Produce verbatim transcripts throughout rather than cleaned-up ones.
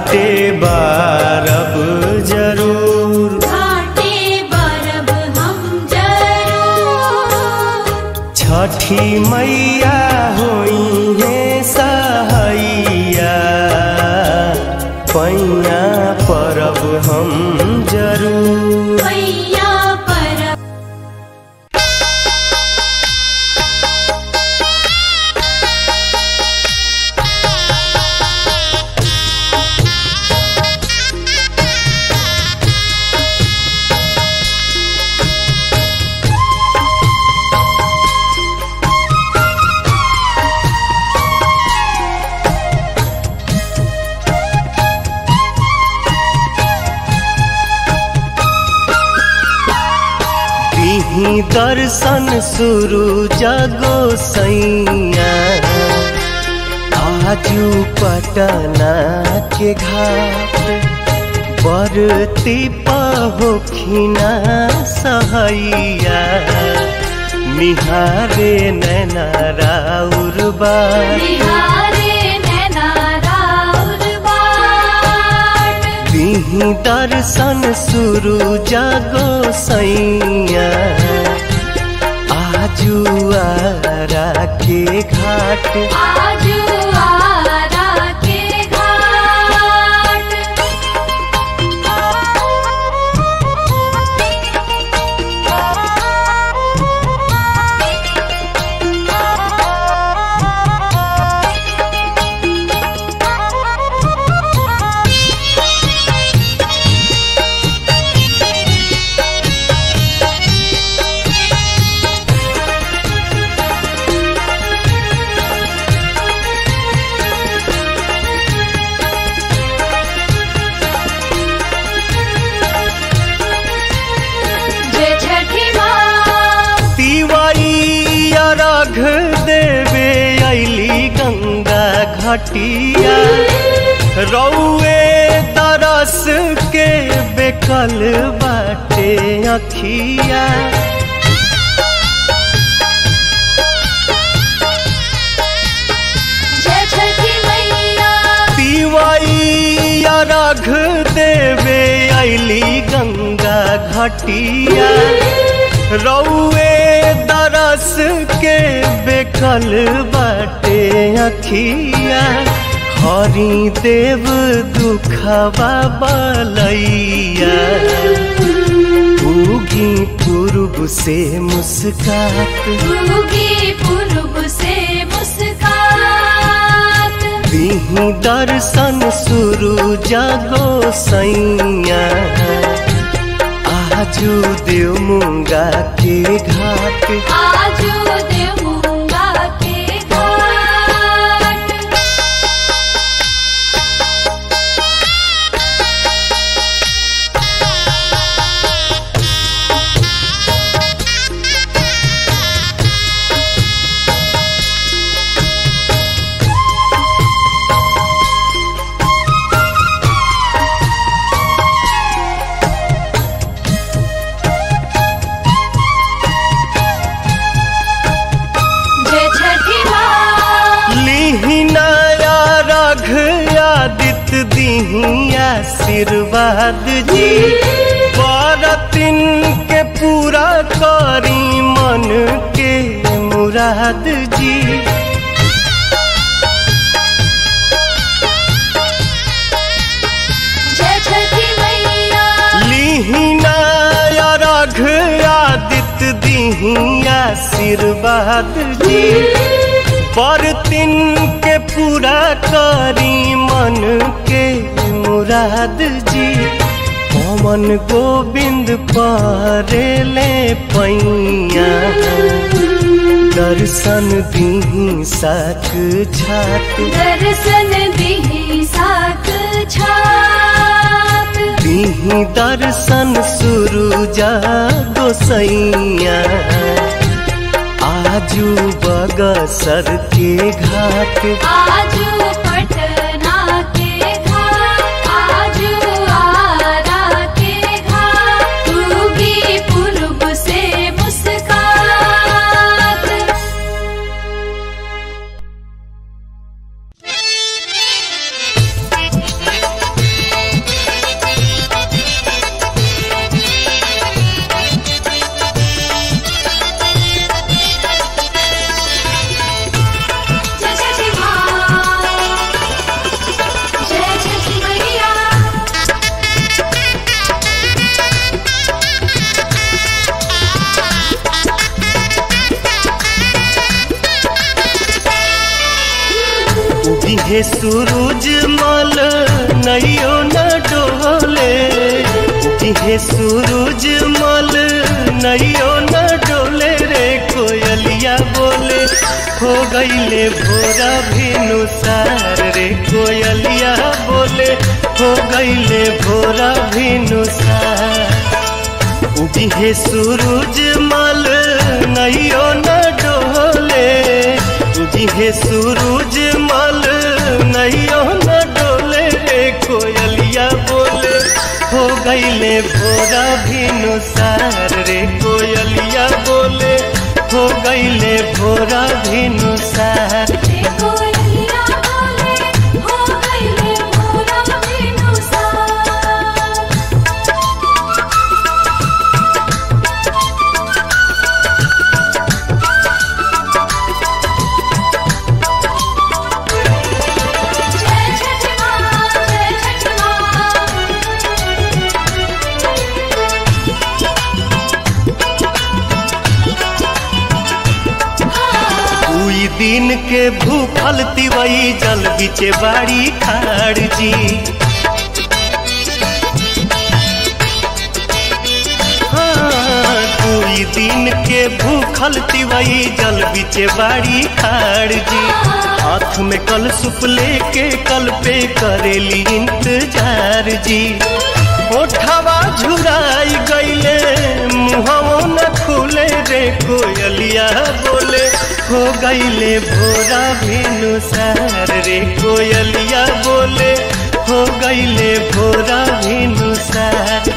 घाटे बारब जरूर, घाटे बारब हम जरूर। छठी मैया होई है सहैया, पैया परब हम जरूर। पैया परब दर्शन शुरू जगो सैया, आजू पटना के घाट बरती पहोखिना सहैया, निहारे नैना राउर बाट, निहारे नैना राउर बाट। दीही दर्शन शुरू जगो सैया, आजू आरा के घाट, आजू आरा के घाट। घटिया रौए तरस के बेकल बाटे अखिया, जय छठी मैया। तिवैया रघ देवे अइली गंगा घटिया, रौए दरस के बेकल बाटे अखिया, हरि देव दुखवा बलैया, उगी पूर्व से मुस्कात, उगी पूर्व से मुस्कात। दीही दर्शन शुरू जगो सैया, आजू देव मुंगा के घाट, आजू देव मुंगा के घाट। दीही आशीर्वाद जी, बरतिन के पूरा करी मन के मुराद जी। जय छठी मैया। लीहिना रघ आदित्य दीही आशीर्वाद जी, बरतिन के पूरा करी मन के मुराद जी। पवन गोविंद परेले पैया, दर्शन दीही साक छात, दर्शन दीही साक छात। दीही दर्शन शुरू जागो सैया, आजू बगसर के घाट, आजू पटना के घाट, आजू आरा के घाट। उगी पूर्व से मुस्कात। उगिहे सूरज मल नैयो न डोले, उगिहे सूरज मल नैयो न डोले रे कोयलिया बोले हो गईले भोरा भिनुसार रे कोयलिया बोले हो गईले भोरा भिनुसार। उगिहे सूरज मल नैयो न डोले, उगिहे सूरज मल नैयो न डोले रे कोयलिया बोले हो गईले भोरा भिनुसार रे कोयलिया बोले हो गईले भोरा भिनुसार। कोयलिया बोले हो गईले भोरा भिनुसार। दिन के भूखल तिवई जल बिचे बाड़ी खाड़ जी, हाँ दुई दिन के भूखल तिवई जल बिचे बाड़ी खाड़ जी। हाथ में कल सुप लेके कल पे करेली इंतजार जी। ओठवा झुराई गईले मुहवो न खुले रे कोयलिया बोले हो गईले भोरा भिनुसार रे कोयलिया बोले हो गईले भोरा भिनुसार।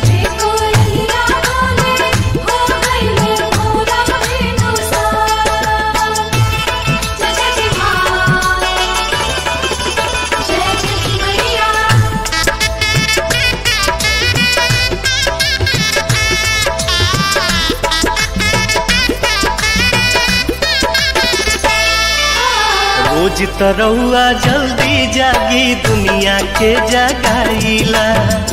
रोज तरौआ जल्दी जागी दुनिया के जगाईला,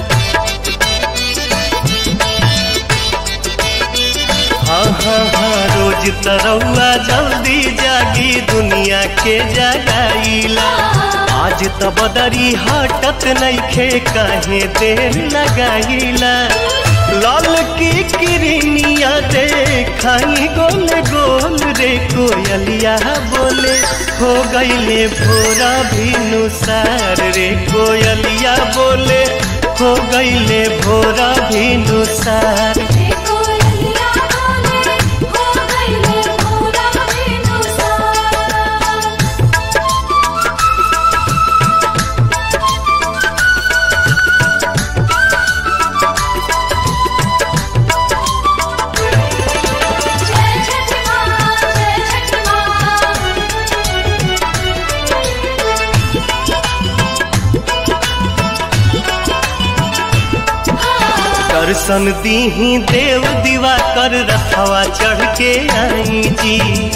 हाँ हाँ हाँ रोज तरौआ जल्दी जागी दुनिया के जगाईला। आज त बदरी हटत नइखे काहे देर लगाईला। लाल की किरनिया देखाई गोल गोल रे कोयलिया बोले हो गईले भोरा भिनुसार रे कोयलिया बोले हो गईले भोरा भिनुसार। दर्शन दीही देव दीवा कर रखवा चढ़ के आई जी,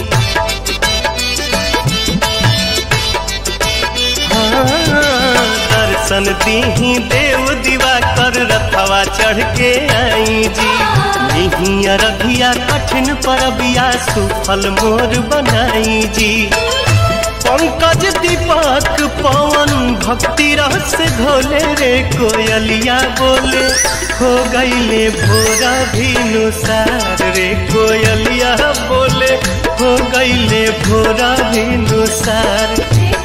हाँ दर्शन दीही देव दीवा कर रखवा चढ़ के आई जी। नहीं अरधिया कठिन परबिया सुफल मोर बनाई जी। पंकज दीपक पवन भक्ति रस घोले रे कोयलिया बोले हो गईले भोरा भिनुसार रे कोयलिया बोले हो गईले भोरा भिनुसार।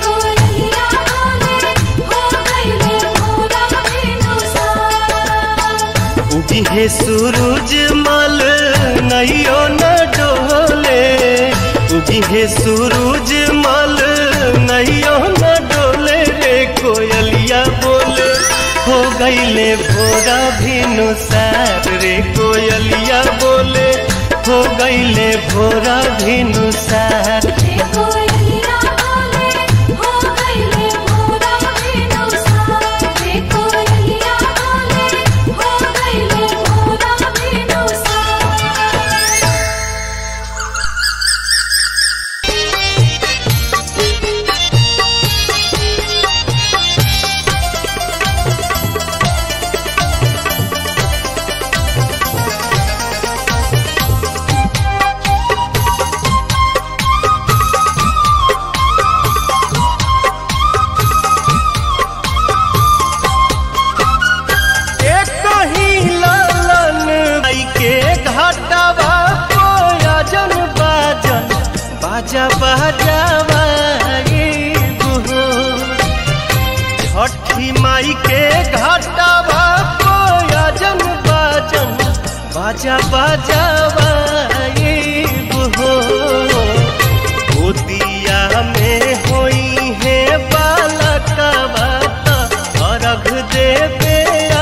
उगिहे सूरज मल नैयो न डोले, उगिहे सूरज मल नैयो न डोले रे कोयलिया बोले हो गईले भोरा भिनुसार रे कोयलिया बोले हो गईले भोरा भिनुसार। बजावा छठी माई के घाटावा कोयजन बाजन बाजा बजावा गोदिया में होई है बालकवा अर्घ देवे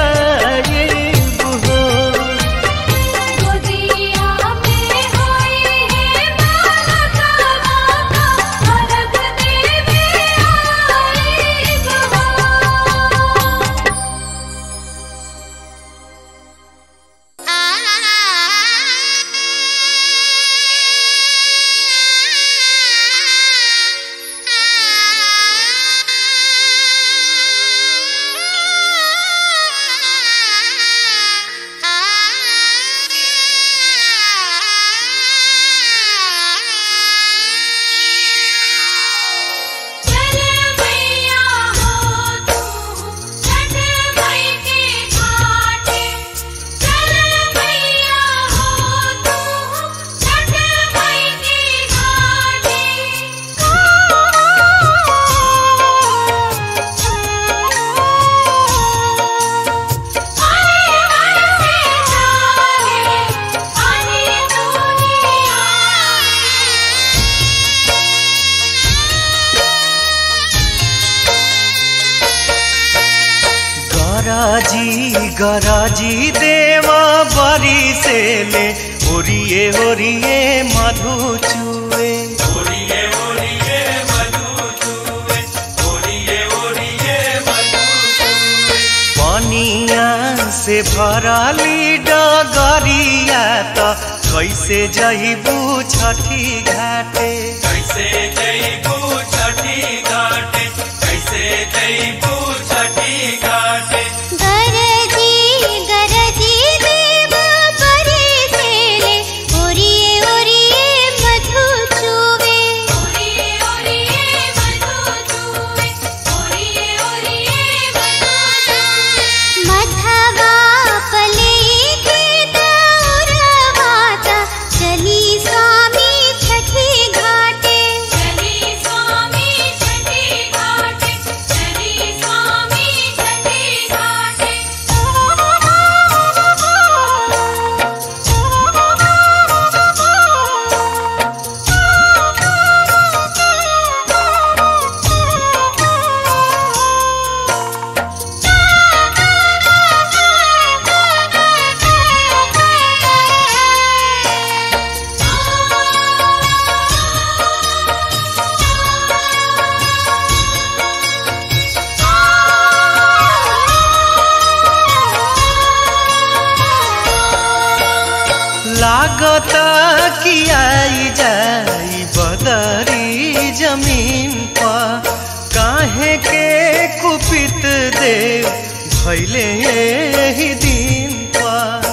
गराजी गराजी देवा बरी से ले ओरिए ओरिए मधु चुए ओरिए ओरिए मधु चुए ओरिए ओरिए मधु चुए पानिया से भराली डगरिया तो कैसे जइबू छठी घाटे कैसे जइबू छठी घाटे कैसे जइबू छठी घाटे लागता कि आई जाई बदरी जमीन पर काहे के कुपित देव भैले ही दिन पर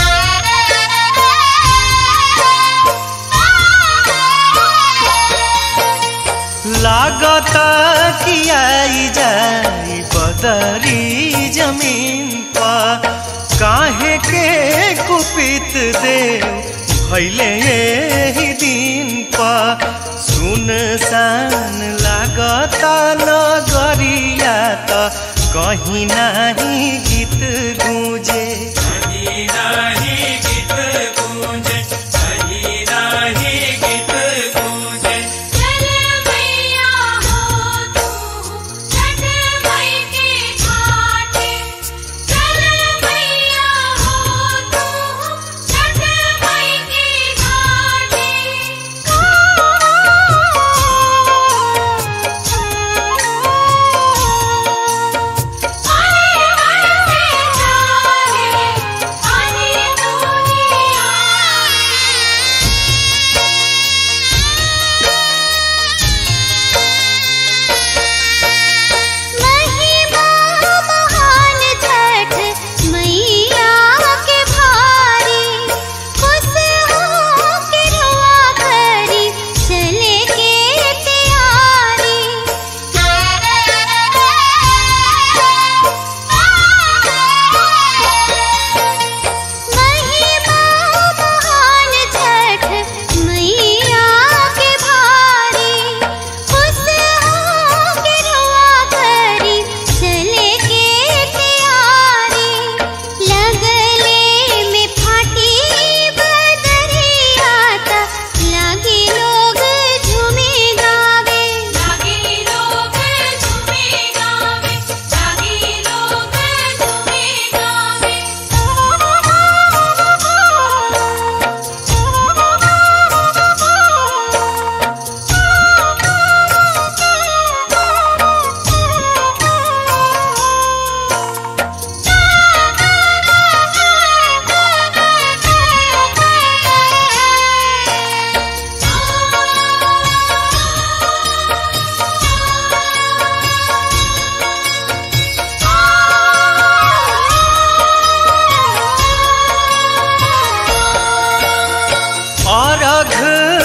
लागता कि आई जाई बदरी जमीन पर काहे के कुपित देव भैले ही दिन पर सुनसान लागता नगरिया त कहीं नहीं गीत गूंजे कहीं नहीं गीत गूंजे कहीं नहीं गीत गूंजे चल मैया हो तू छठ माई के घाटे चल मैया हो तू छठ माई के घाटे आए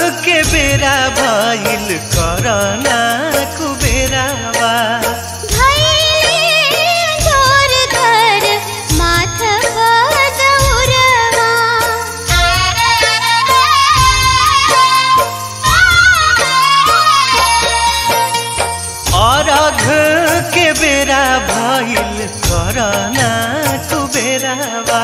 के बेरा भइल करना कुबेरावा। अरघ के बेरा भइल करना कुबेरावा।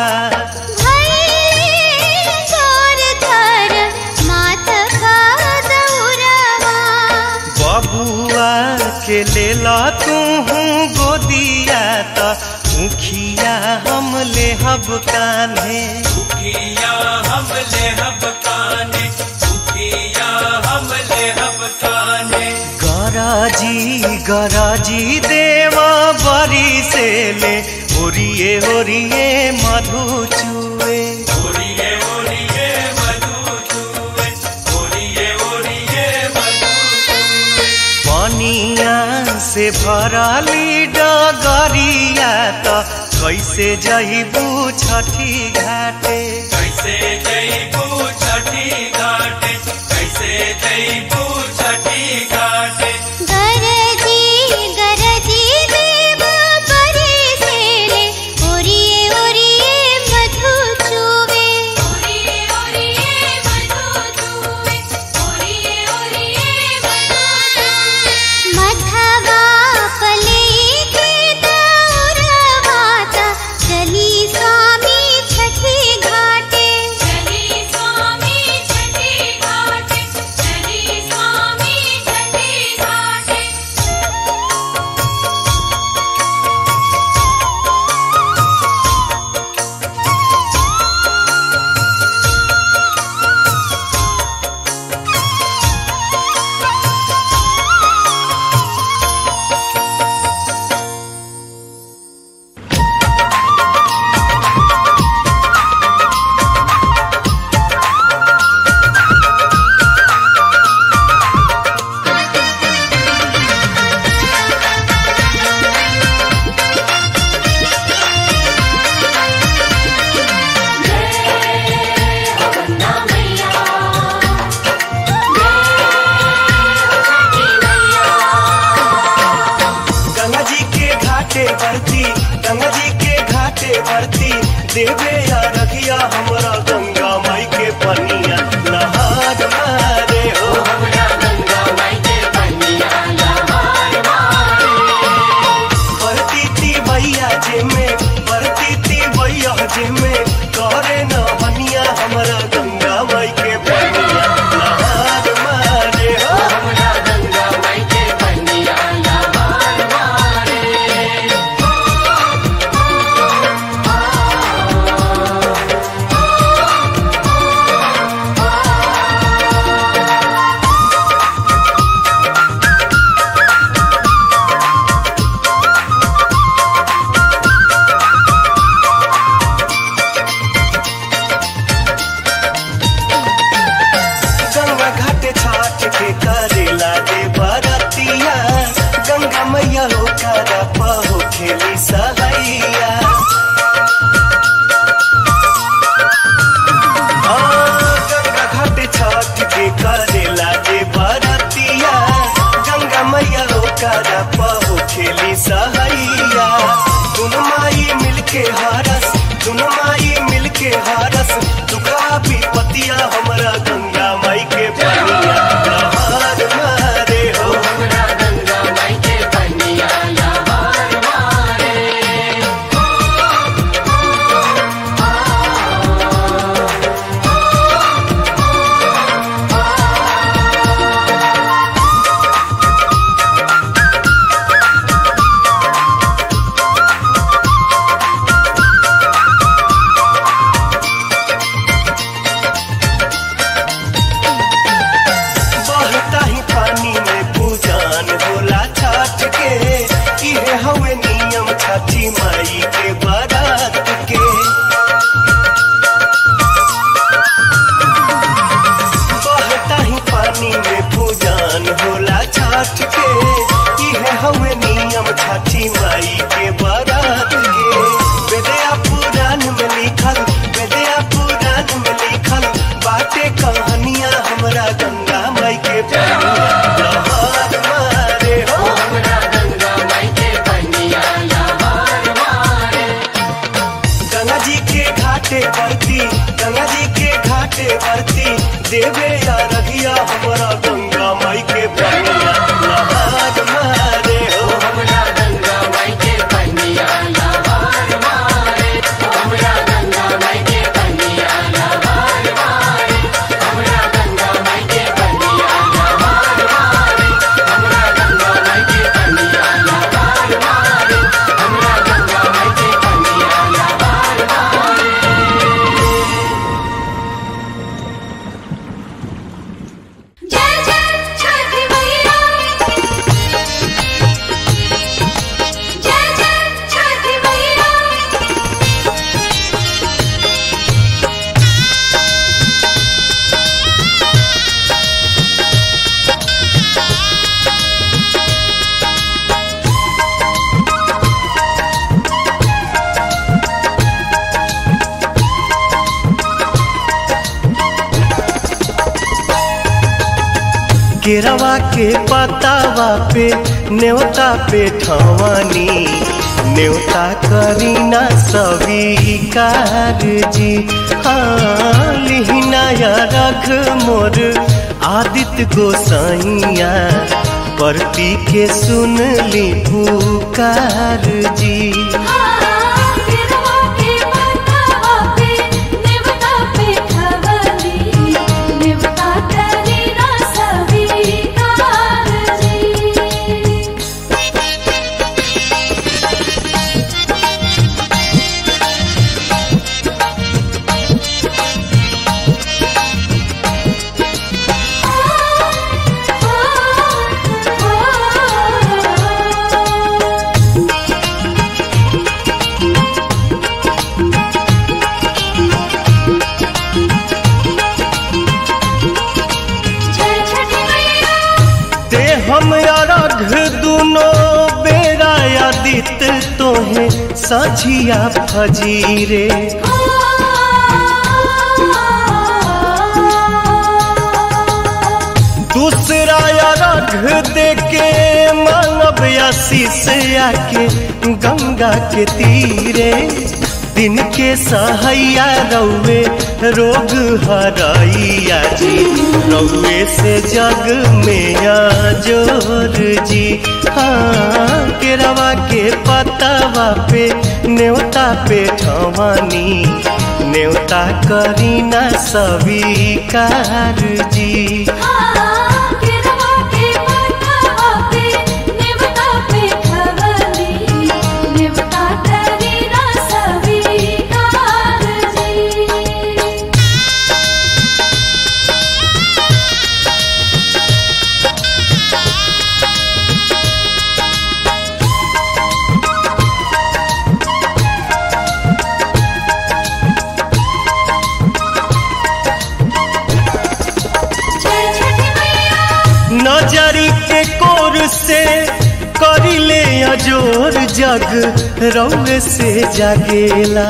बबुआ के लेला तू गोदिया त मुखिया हम लेहब कान्हे। मुखिया हम लेहब कान्हे, मुखिया हम लेहब कान्हे। गराजी गराजी देवा बरी से ले ओरिए ओरिए मधु चुए। ओरिए ओरिए मधु चुए, ओरिए ओरिए मधु चुए। पनिया से भरली डगरिया त कैसे जइबू छठी घाटे। कैसे जइबू छठी घाटे, कैसे जइबू छठी घाटे। चली स्वामी छठी घाट, चली केरवा के पतावा पे न्योता पे ठवानी न्योता करीना स्वीकार जी। हाँ लिहिना या रख मोर आदित्य गोसाइया परती के सुन ली पुकार जी। हम अरघ दुनो बेरा आदित तोहे साझिया फजीरे। दूसरा अरघ देके मानव आशीष आके गंगा के तीरे। दिन के सहैया रौवे रोग हराइया जी रौवे से जग में जोर जी। हाँ केरवा के पतावा पे न्योता पे ठवानी न्योता करीना स्वीकार जी। नजरी के कोर से करिले अजोर जग रौवे से जागेला।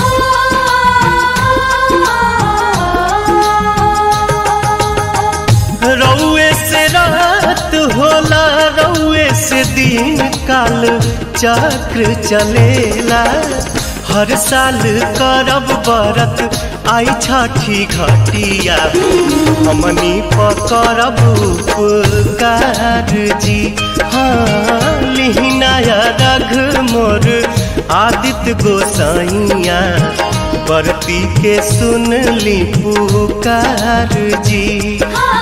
रौवे से रात होला रौवे से दिन काल चक्र चलेला। हर साल करब बरत आई छठी घटिया हमनी पकड़ब उपकार जी। हाँ लिहिना रघ मोर आदित्य गोसाइया बरती के सुन ली पुकार जी।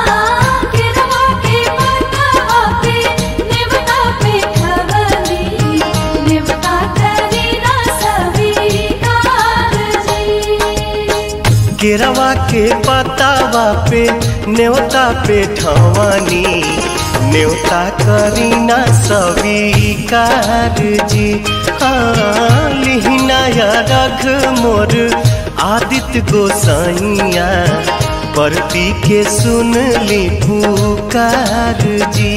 केरवा के पतावा पे न्योता पे ठवानी न्योता करीना स्वीकार जी। हाँ लिहिना रघ मोर आदित्य गोसाइया परती के सुन ली पुकार जी।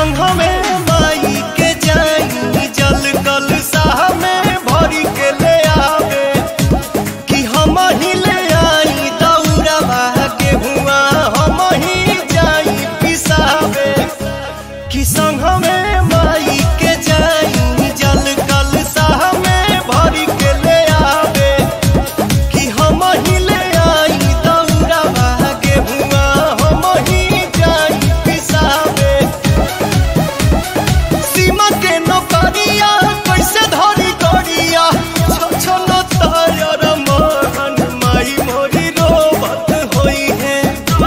संग में माई के जाई जल कल साह में भरी के ले आवे कि हम ही ले आई दौड़वा के हुआ हम ही जाई पिसावे कि संग में माई के जाई जल कल साह में भरी के ले आवे कि हम ही ले आई दौड़वा के हुआ हम ही जाई पिसावे सीमा के नौकरिया कैसे धरी गड़िया छछन तायर मन माई मोरी रोबत होई है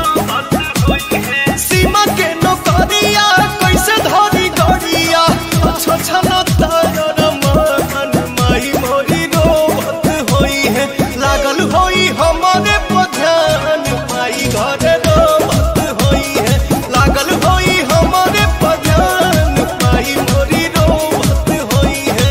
सीमा के नौकरिया कैसे धरी गड़िया छछन तायर मन माई मोरी रोबत होई है लागल होई हमारे पध्यान माई घरे रोबत होई है लागल होई हमारे पध्यान माई मोरी रोबत होई है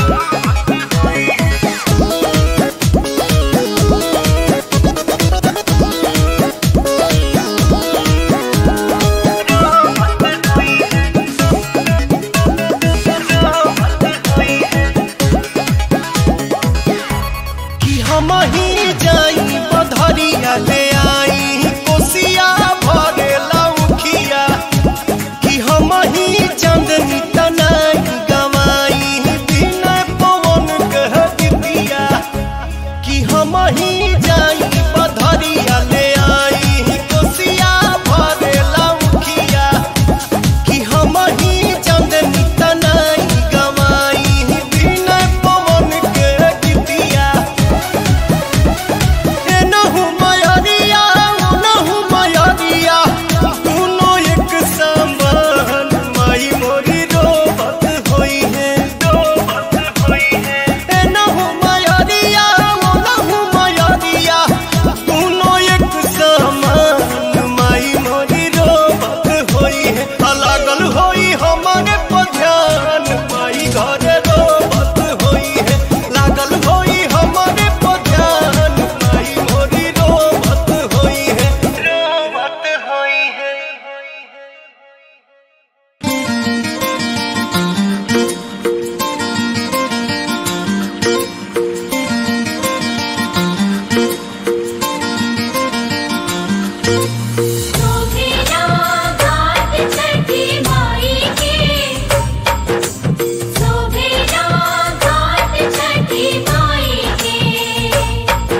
कि हम ही जाई पधरिया ले आई कोसिया भरे लौखिया कि हम ही चांदनी तनाई गवाई बिना पवन कह दिया कि हम ही जाई पधरिया ले आई कोसिया भरे लौखिया कि हम ही चांदनी तनाई गवाई बिना पवन कह दिया एनहु मयरिया ओनहु मयरिया दोनों एक समान माई मोरी रोबत होई है एनहु मयरिया ओनहु मयरिया दोनों एक समान माई मोरी रोबत होई है लागल होई हमारे पध्यान माई घरे रोबत होई है लागल होई हमारे पध्यान माई मोरी रोबत होई है रोबत होई है सोभेला घाट छठी माई के सोभेला घाट छठी माई के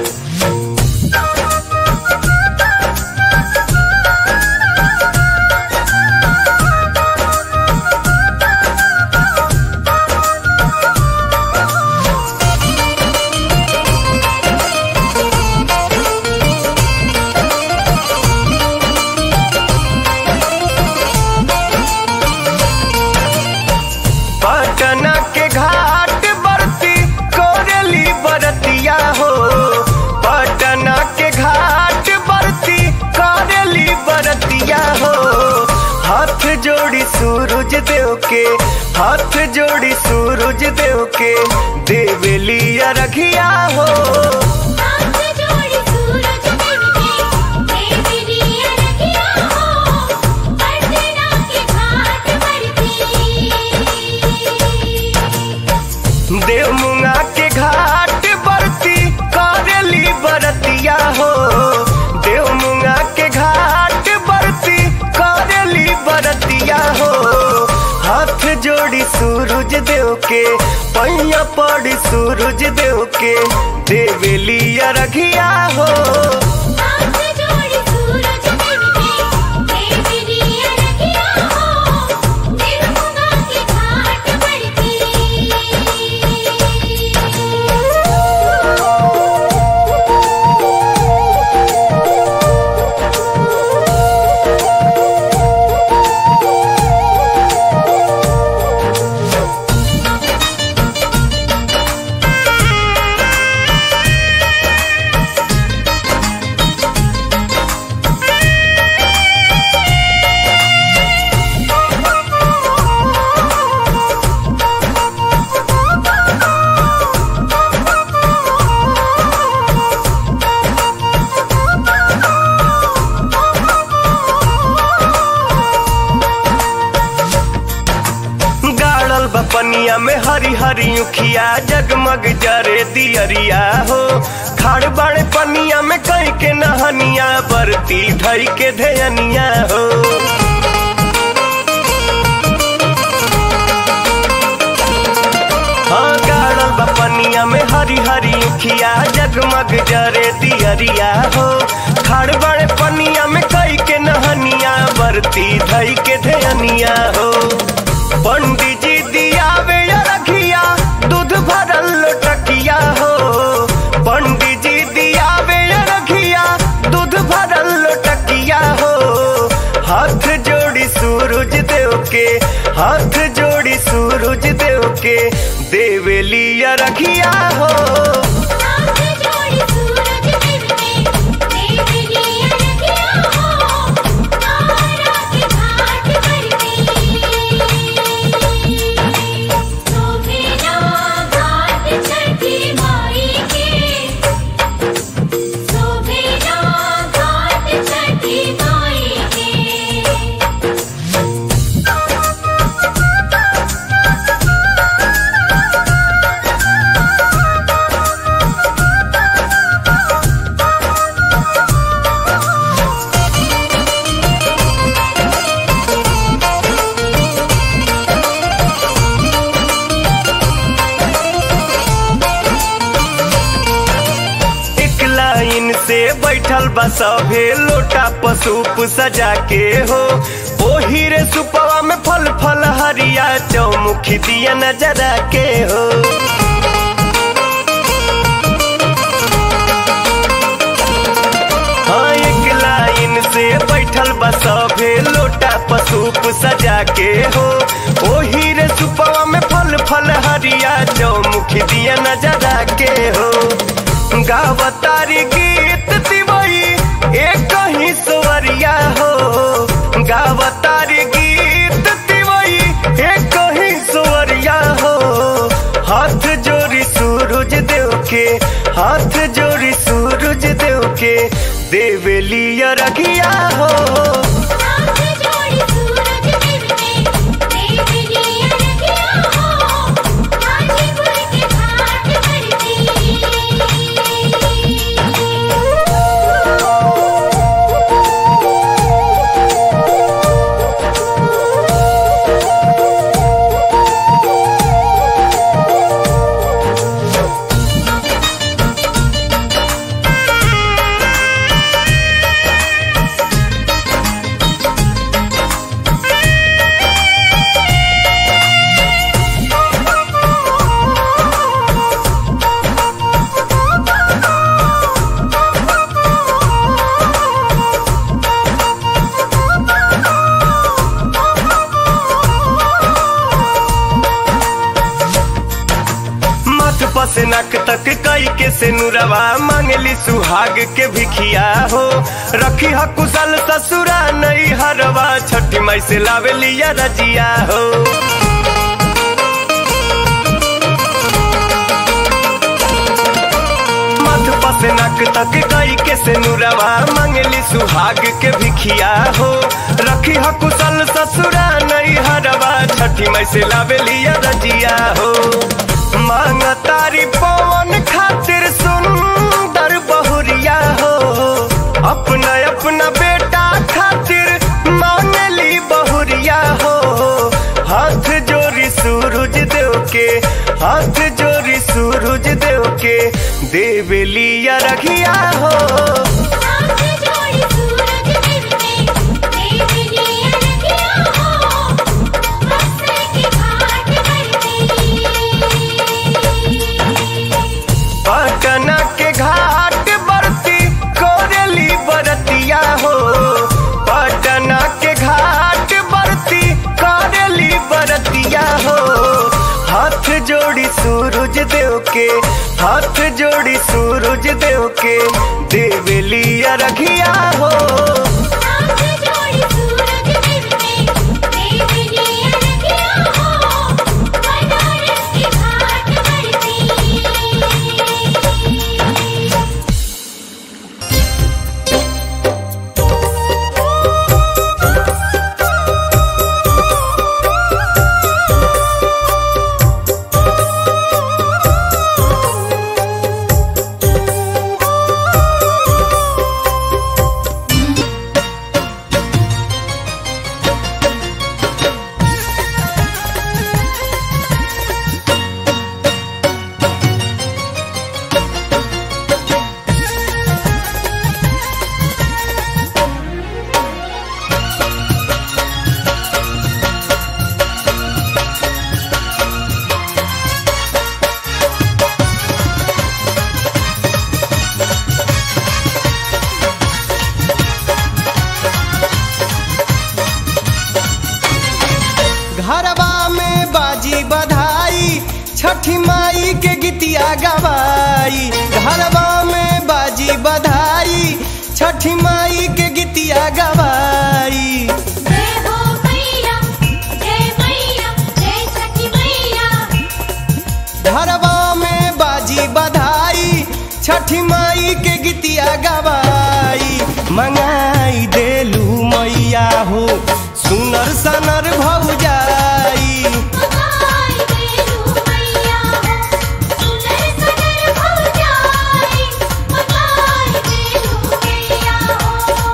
पटना के घाट बरती कोरेली बरतिया हो पटना के घाट बरती कोरेली बरतिया हो हाथ जोड़ी सूरज देव के हाथ जोड़ी सूरज देव के देवेली रखिया हो हाथ जोड़ी सूरज देव के देवरिया रखिया हो पटना के घाट बरती देवमुंगा के घाट बरती करेली बरतिया हो देवमुंगा के घाट बरती करेली बरतिया हो हाथ जोड़ी सूरज देव के पैया पड़ी सूरज देव के देवेली रखिया हो हाथ जोड़ी सूरज देव के देवरिया रखिया हो देवमुंगा के घाट बरती पनिया में हरी हरी उखिया जगमग जरे दियरिया हो। खाड़ बाड़े पनिया में कई के नहनिया बरती धई के धेयनिया हो। हाँ गाड़ल बा पनिया में हरी हरी उखिया जगमग जरे दियरिया हो। खाड़ बाड़े पनिया में कई के नहनिया बरती धई के धेयनिया हो। पंडित जी दियावे रखिया दूध भरल लोटकिया हो। पंडित जी दियावे रखिया दूध भरल लोटकिया हो। हाथ जोड़ी सूरज देव के हाथ जोड़ी सूरज देव के देवेलिया रखिया हो। हाथ जोड़ी सूरज देव के देवेलिया रखिया हो। तारा के घाट पर शोभेला घाट छठी माई के। शोभेला घाट छठी माई के। एक लाइन से बैठल बा सभे लोटा पसूप सजा के हो। ओही रे सुपवा में फल फल हरिया चौमुखी दिया नजरा के हो। हाँ एक लाइन से बैठल बा सभे लोटा पसूप सजा के हो। ओही रे सुपवा में फल फल हरिया चौमुखी दिया नजरा के हो। गावतारी गीत दिवई एक ही स्वरिया हो। गावतारी गीत दिवई एक ही स्वरिया हो। हाथ जोड़ी सूरज देव के हाथ जोड़ी सूरज देव के देवेलिया रखिया हो। हाथ जोड़ी सूरज देव के देवेलिया रखिया हो। हाजीपुर के घाट पर से नक तक कई के से नुरवा मांगली सुहाग के भिखिया हो। रखी ह कुशल ससुरा नई हरवा छठी माई से लावे लिया रजिया हो। मथ पसे नक तक कई के से नुरवा मांगली सुहाग के भिखिया हो। रखी ह कुशल ससुरा नई हरवा छठी माई से लावे लिया रजिया हो। मांग तारी पवन खातिर सुंदर बहुरिया हो। अपना अपना बेटा खातिर मांगली बहुरिया हो। हाथ जोड़ी सूरज देव के हाथ जोड़ी सूरज देव के देवेलिया रखिया हो। हाथ जोड़ी सूरज देव के देवेलिया रखिया हो। बक्सर के घाट पर पटना के घाट बरती कोरेली बरतिया हो। पटना के घाट बरती कोरेली बरतिया हो। हाथ जोड़ी सूरज देव के हाथ जोड़ी सूरज देव के देवेलिया रखिया हो। हाथ जोड़ी सूरज देव के देवेलिया रखिया हो। बनारस के घाट पर छठी माई के गीतिया गवाई, घरवा में बाजी बधाई, छठी माई के गीतिया गवाई। जय हो मैया, जय मैया, जय छठी मैया। घरवा में बाजी बधाई, छठी माई के गीतिया गवाई। मंगाई देलू मैया हो सुनर सनर भौजाई। मंगाई देलू मैया हो सुनर सनर भौजाई। मंगाई देलू मैया हो।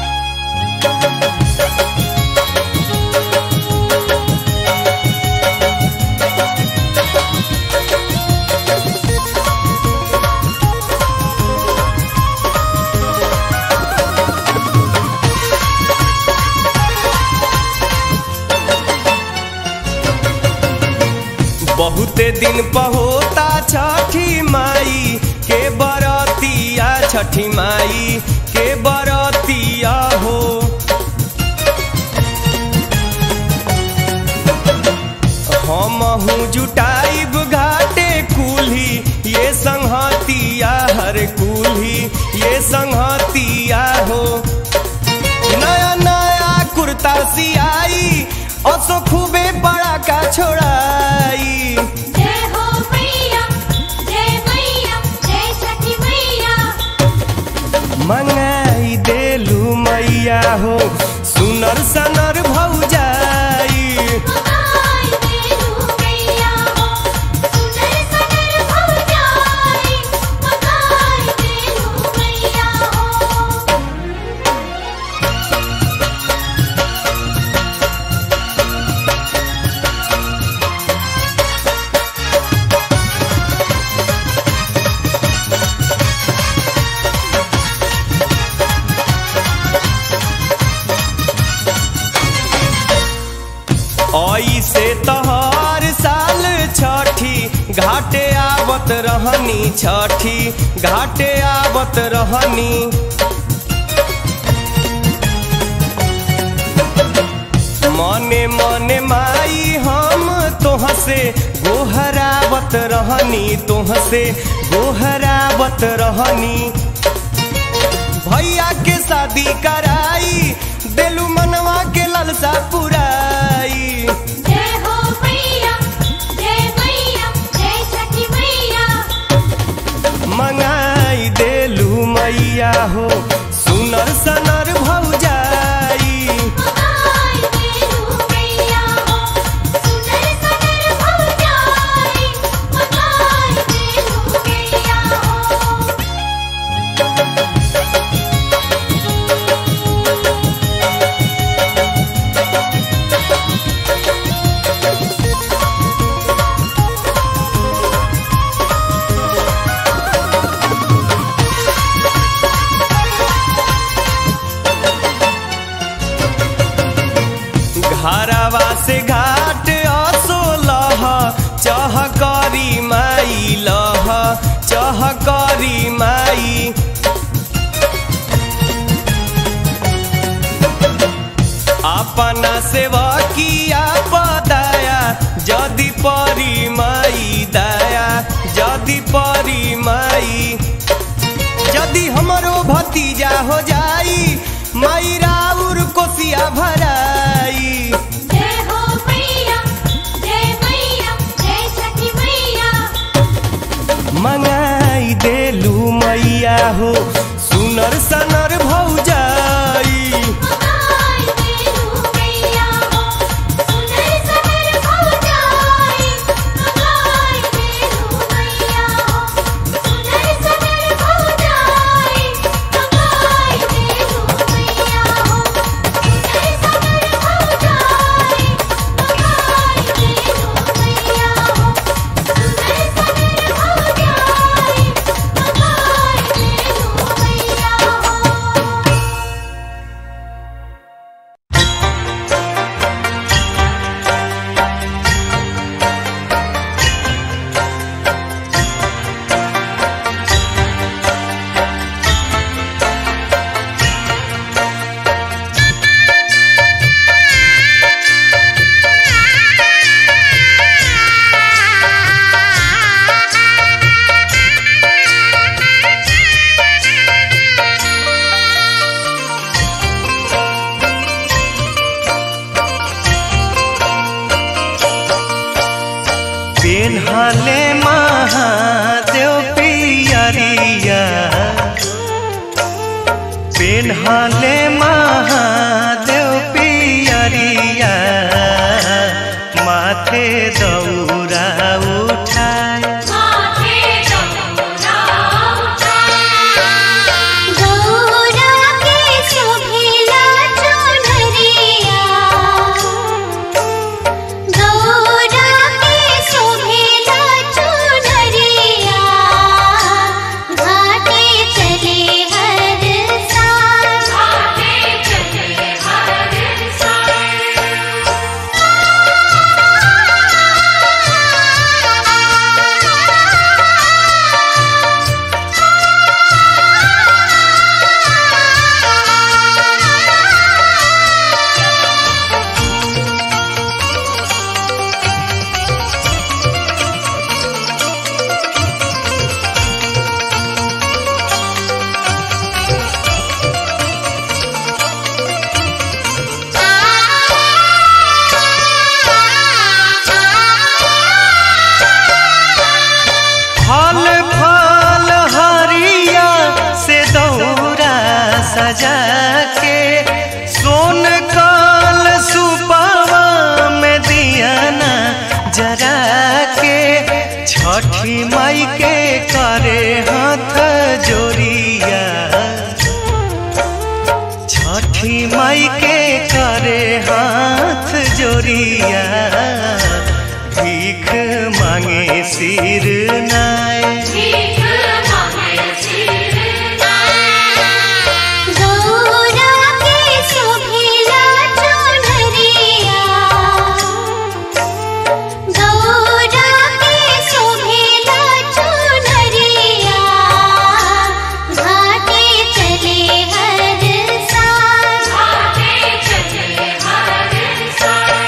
बहुते दिन पहोता छठी माई के बरतिया, छठी माई के बरतिया हो। हमहू जुटाइब घाटे कुल्ही, ये संहतिया हर कुल्ही ये संहतिया हो। नया नया कुर्ता सियाई, असो खूबे बड़ा का छोड़ाई। जय हो मैया, जय मैया, जय छठी मैया। मंगाई देलू मैया हो सुनर सनर भौजाई। मंगाई देलू मैया हो सुनर सनर भौजाई। मंगाई देलू मैया हो। ऐसे तोहर साल छठी घाटे आवत रहनी, छठी घाटे आवत रहनी। मने मने माई हम तोहसे गोहरावत रहनी, तोहसे गोहरावत रहनी। भैया के शादी कराई, देलू मनवा के ललसा पुराई। जय हो मैया, जय मैया, जय छठी मैया। मंगाई देलू मैया हो सुनर सनर भौजाई। मंगाई देलू मैया हो सुनर सनर भौजाई। मंगाई देलू मैया हो। घरवा से घाट असोलह, चहकरी माई लह चहकरी माई। अपना सेवकिया पदाया, जदि परी माई दया, जदि परी माई। जदि हमरो भतीजा हो जाई, माई राउर कोसिया भराई। जय हो मैया, जय मैया, जय छठी मैया। मंगाई देलू मैया हो सुनर सनर भौजाई। मंगाई देलू मैया हो सुनर सनर भौजाई। मंगाई देलू मैया हो सुनर सनर भौजाई। मंगाई देलू मैया हो सुनर सनर भौजाई। मंगाई देलू मैया हो सुनर सनर भौजाई। मंगाई देलू पेन्हाले महादेव पियरिया, पेन्हाले महादेव पियरिया, माथे दौरा उठाए, गौरा के शोभिला चुनरिया, गौरा के शोभिला चुनरिया, घाटे चले हर साल, घाटे चले हर साल। फल फल हरिया से दौरा सजा के, सोन काल सुपावा में दियाना जरा के, छठी माई के करे हाथ जोड़िया, छठी माई के करे हाथ जोड़िया, भीख मांगे सिर नाय, गौरा के शोभिला चुनरिया, गौरा के शोभिला चुनरिया, घाटे चले हर साल, घाटे चले हर साल।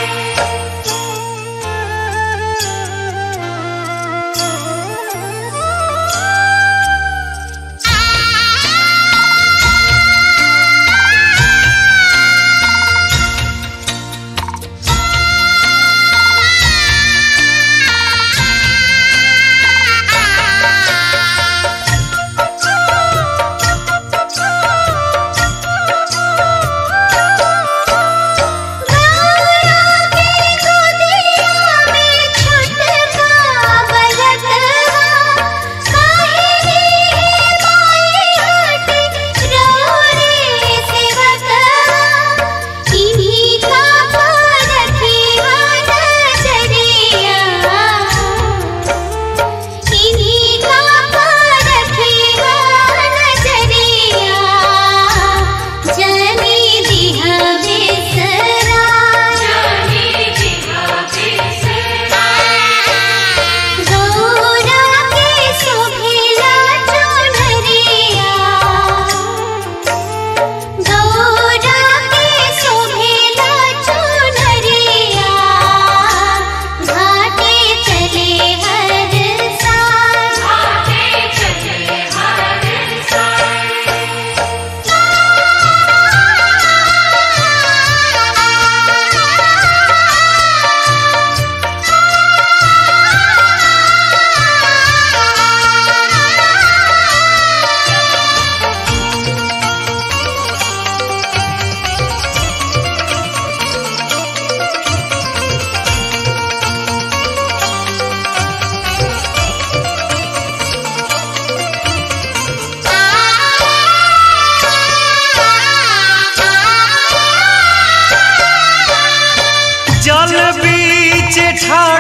ठाड़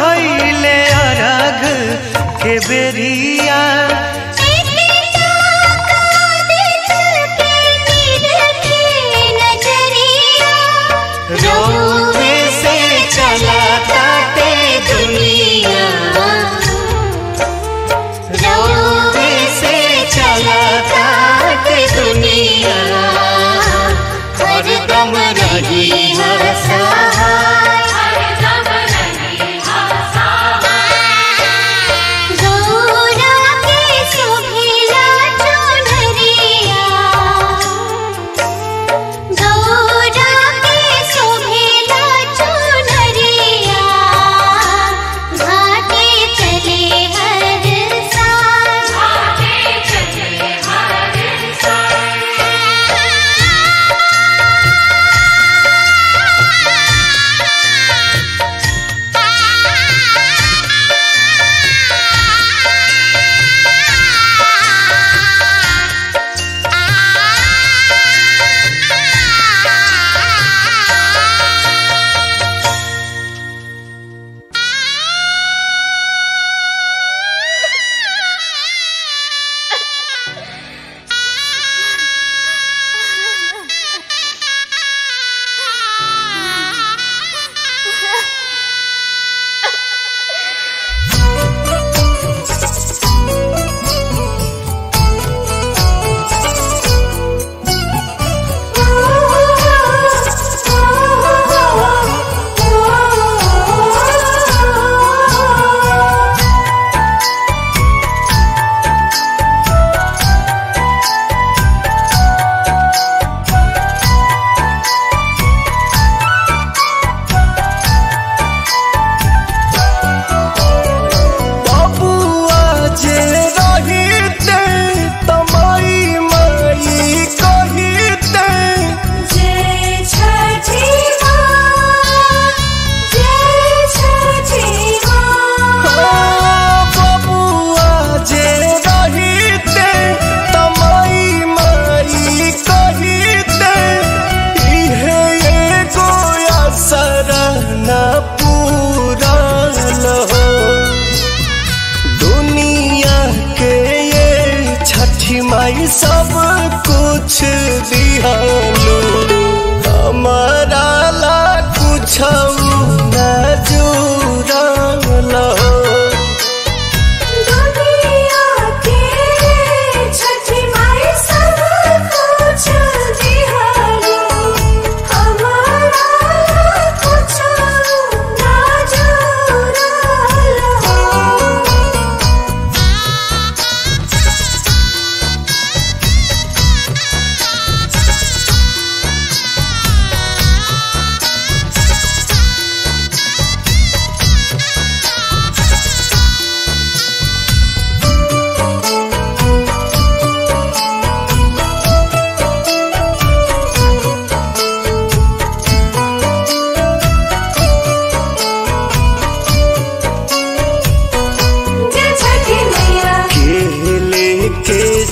भइले अरघ के बेरिया, रोवे से चला काटे दुनिया, रोवे से चला काटे दुनिया, हरदम रही है सहाय, गौरा के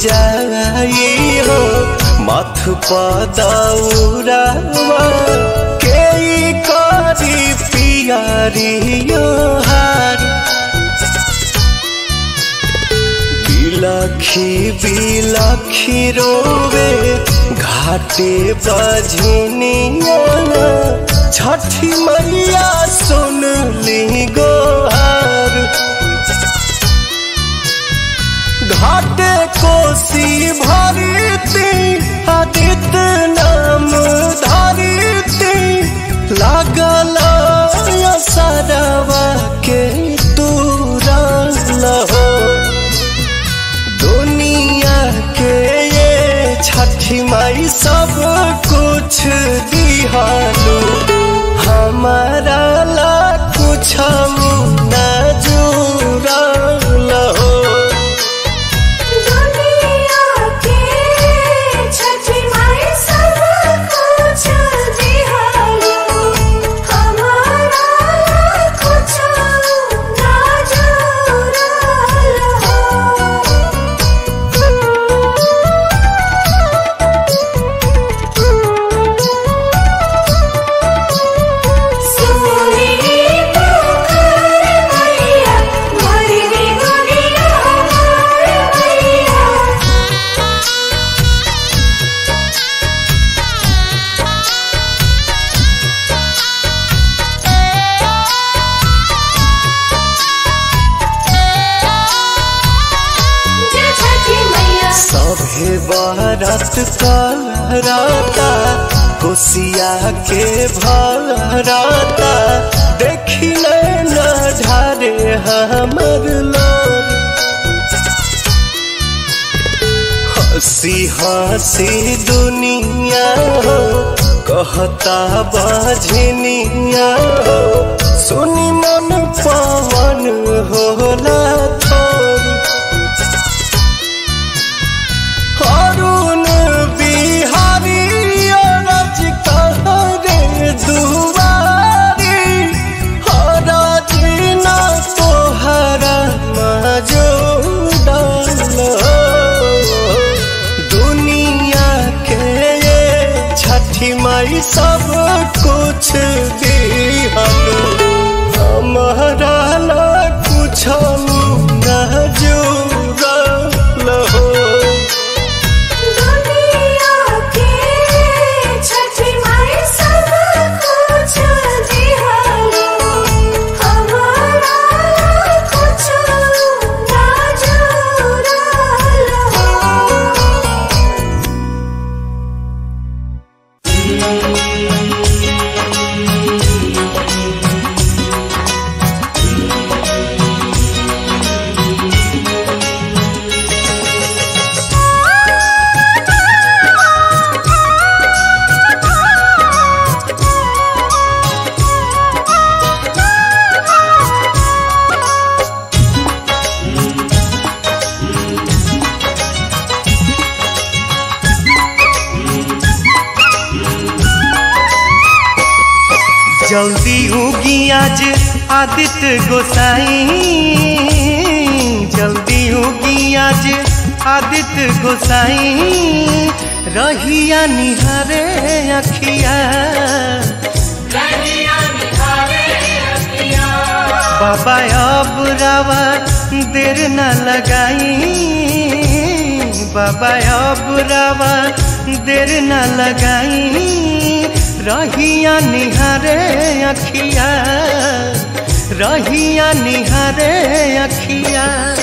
जाई हो मथ पदौरावा के करी पियारियो हार बिलखी बिलखी रोवे घाटे बजनिया छठी मैया सुन ली गोहार घाटे कोसी भरती आदित्य नाम धरती लागल सरवा के तुरल हो दुनिया के ये छठी माई सब कुछ दिहालू हमारा ला कुछ न जुड़ल हो दुनिया के छठी माई सब कुछ दिहालू हमारा कुछ ना जुड़ल सोनी पुकार मैया मोरी गोरिया मैया जय छठी मैया सभे बरत करता कोसिया के भरता देखी न ढारे हमर लोर हंसी हंसी दुनिया हो कहता बजनिया हो सुनी मन पवन होला थोर अरुण बिहारी अरज कहरे दुआरी हरज न तोहरा मजूदल दुनिया के ये छठी माई सब कुछ दिहलू हमारा ला कुछ न जुड़ल हो दुनिया के छठी माई सब कुछ दिहालू हमारा कुछ ना जुड़ल जल्दी उगी आज आदित्य गोसाई जल्दी उगी आज आदित्य गोसाई रहिया निहारे अखिया बाबा अब रावा देर न लगाई बाबा अब रावा देर न लगाई रहिया निहारे अखिया रहिया निहारे अखिया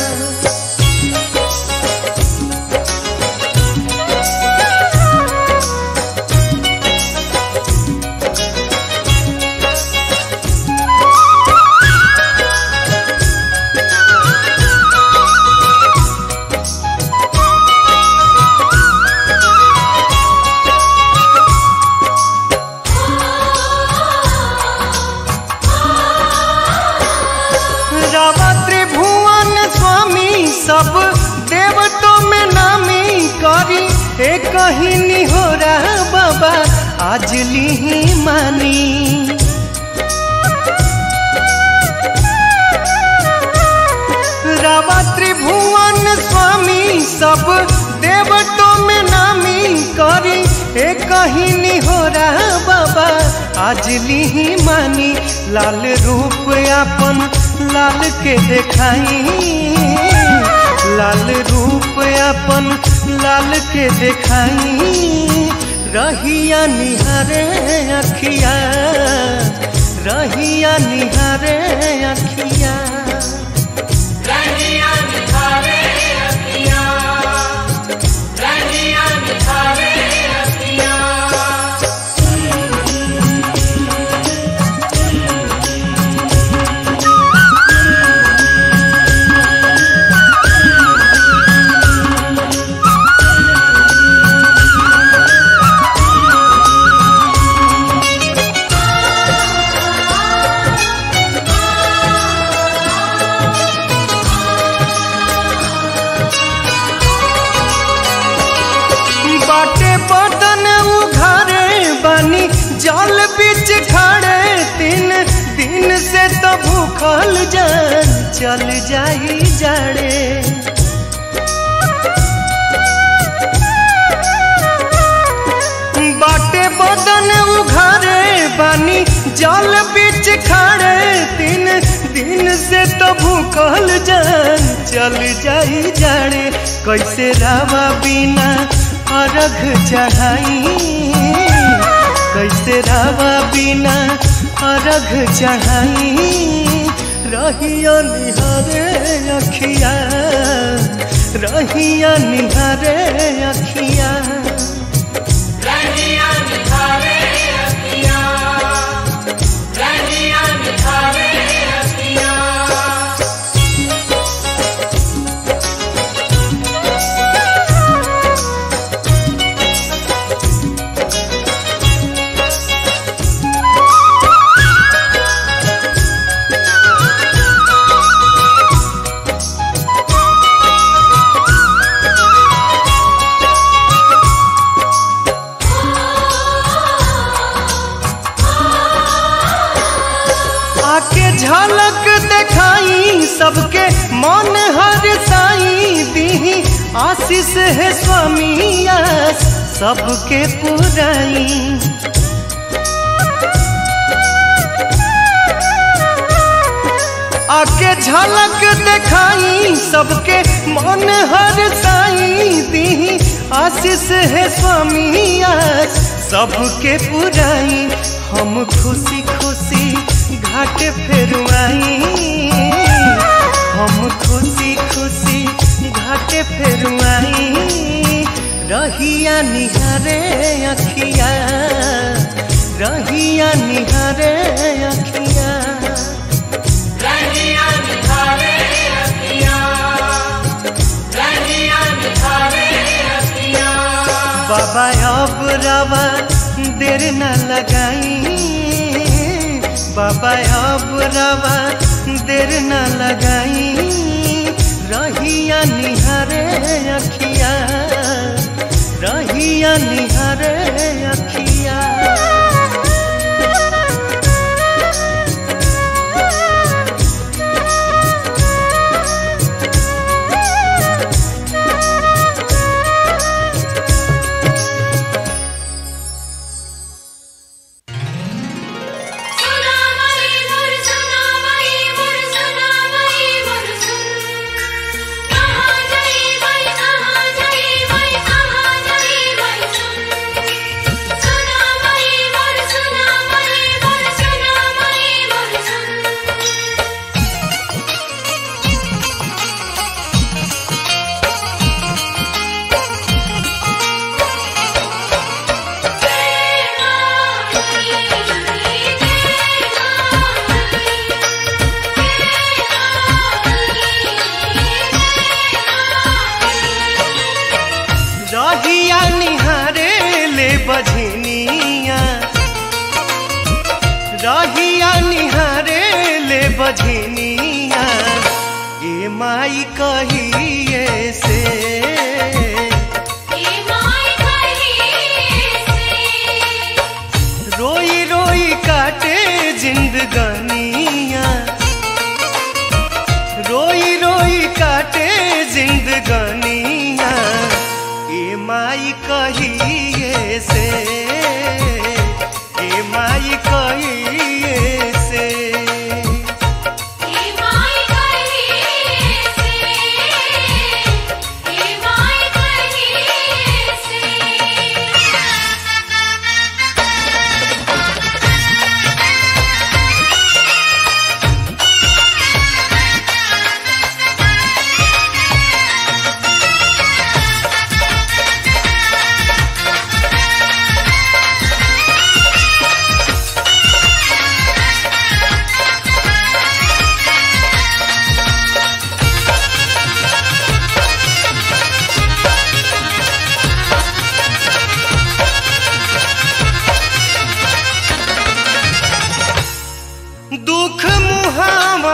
सब देवतों में नामी करी एक ही निहोरा बाबा आज ली मानी रावा त्रिभुवन स्वामी सब देवतों में नामी करी एक कहिनी हो रहा बाबा आज ली मानी लाल रूप अपन लाल के देखाई लाल रूप अपन लाल के देखाई रहिया निहारे अखिया रहिया निहारे अखिया रहिया निहारे अखिया रहिया निहारे अखिया जल बीच खड़े तीन दिन से तो भूखल जान चल जाई जाड़े बाटे बदन उघारे बानी जल बीच खड़े तीन दिन से तो भूखल जान चल जाई जाड़े कैसे रावा बिना अर्घ चढ़ाई कैसे रावा बिना अर्घ चढ़ाई रहिया निहारे अखिया रहिया निहारे अखिया रहिया निहारे अखिया रहिया निहारे अखिया झलक दिखाई सबके मन हर साई दी आशीष है स्वामी आस सबके पुराई आके झलक दिखाई सबके मन हर साई दी आशीष है स्वामी आस सबके पुराई हम खुशी खुशी घाट फेरुआई हम खुशी खुशी घाट फेरुआई रहिया निहारे अखिया रहिया निहारे अखिया रहिया निहारे अखिया रहिया निहारे अखिया बाबा अब रवा देर न लगाई बाबा अब रवा देर न लगाई रहिया निहारे अखिया रहिया निहारे अखिया बझनिया रहिया निहारे ले बझनिया ए माई कहिए से ए माई कहिए से रोई रोई काटे जिंदगानिया रोई रोई काटे जिंदगानिया ए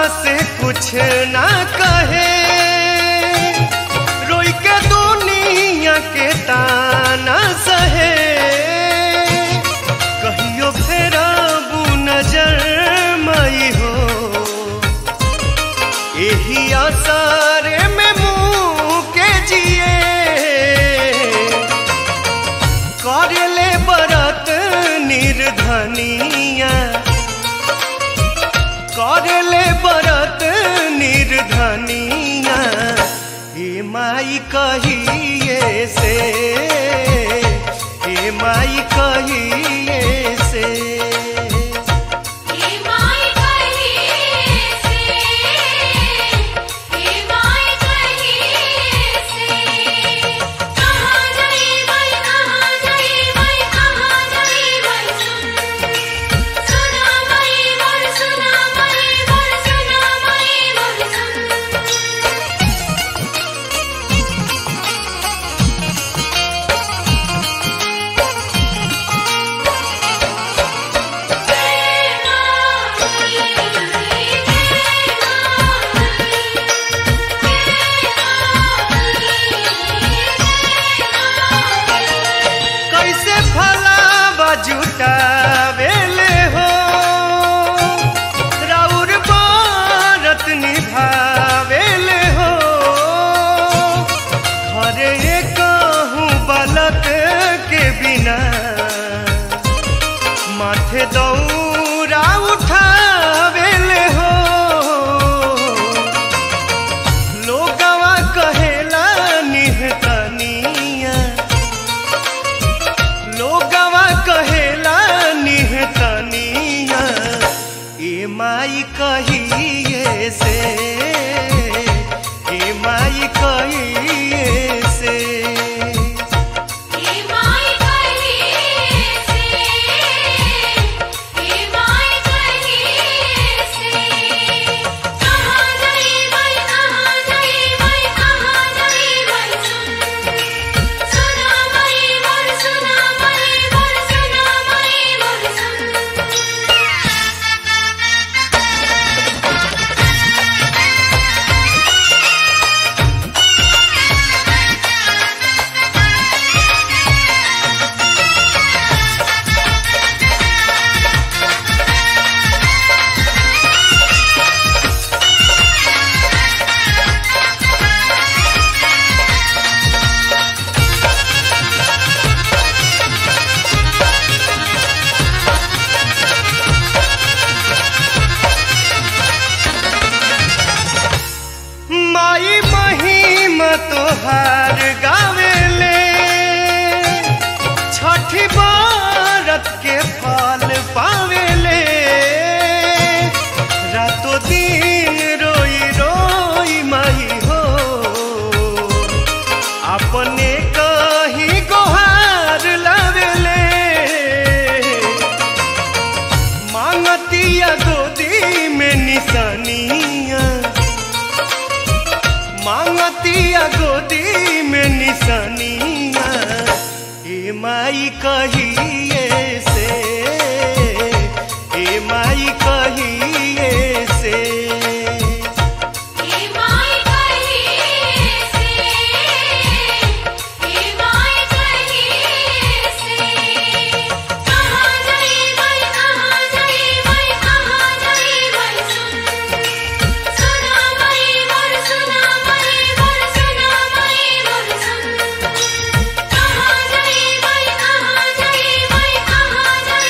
से कुछ ना कहे, रोई के दुनिया के ताना सहे, कहियो फेराबू नजर मई हो, यही आसारे में मुँह के जिए, करले बरत निर्धनिया, करले बरत निर्धनिया, हे माई कहिए से, हे माई कहिए से। जुटावेले हो राउर बारत निभावेले हो, घरे कहूँ बालक के बिना माथे दौरा उठावेले हो, लोगवा कहेला निहतनिया, लोगवा कहेला निहतनिया, ए माई कहिए से, ए माई कहिए से। माई महिमा तोहार गावेले, छठी बारत के फल पावेले, रातों दिन रोई रोई माई हो, अपने कहीं गोहार लावेले, मांगतिया गोदी में निशानिया, मांगतिया गोदी में निशानिया, ए माई कहिए से, ए माई कहिए से। कहाँ जाई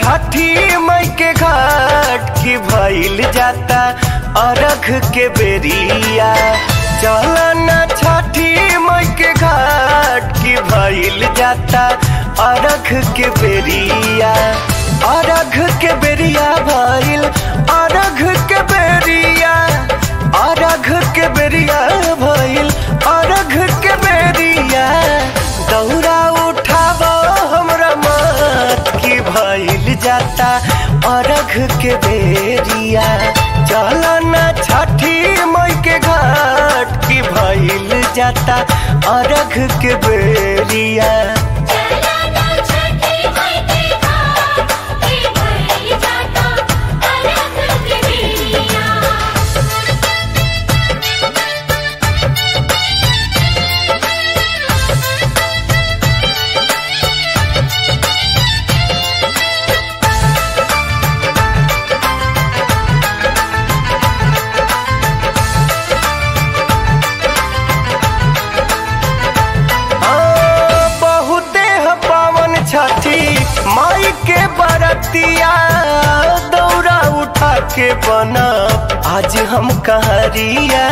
छठी मई के घाट की भइल जाता अरघ के बेरिया। चला ना छठी मई के घाट की भइल जाता अरघ के बेरिया। अरघ के बेरिया भइल अरघ के बेरिया। अरघ के बेरिया भइल अरघ के बेरिया। दौरा उठाबो हमरा मत की भइल जाता अरघ के बेरिया। चला ना छठी मई के घाट की भइल जाता अरघ के बेरिया। माई के बरतिया दौरा उठा के बना आज हम कहरिया।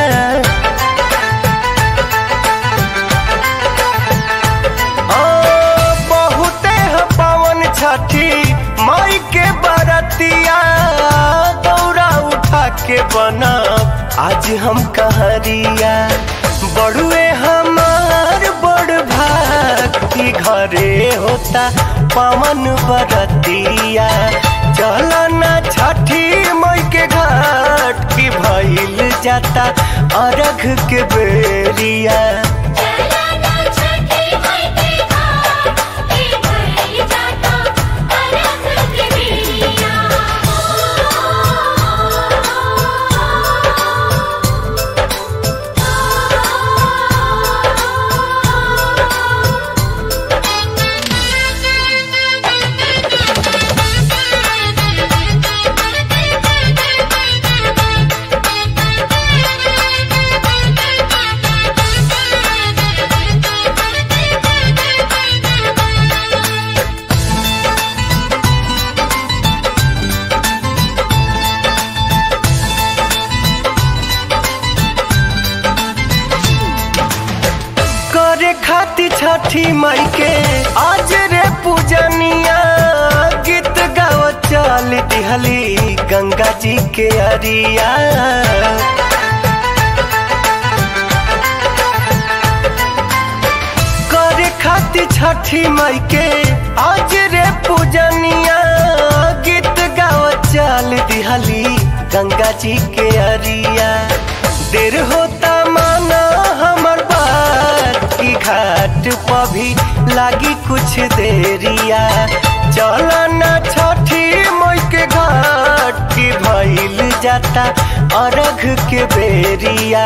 बहुते पावन छठी माई के बरतिया दौरा उठा के बना आज हम कहरिया। बड़ुए हमार बड़ भाग की घरे होता पावन बरतिया। चला ना छठी मई के घाट की भइल जाता अरघ के बेरिया। खाती छठी मई के आज रे पूजनिया। गीत गाव चल दिहली गंगा जी के अरिया। करे खाती छठी मई के आज रे पूजनिया। गीत गाव चल दिहली गंगा जी के अरिया। देर होता माना हमर बात की घाट पर भी लागी कुछ देरिया। चला ना छठी मई के घाट की भइल जाता अरघ के बेरिया।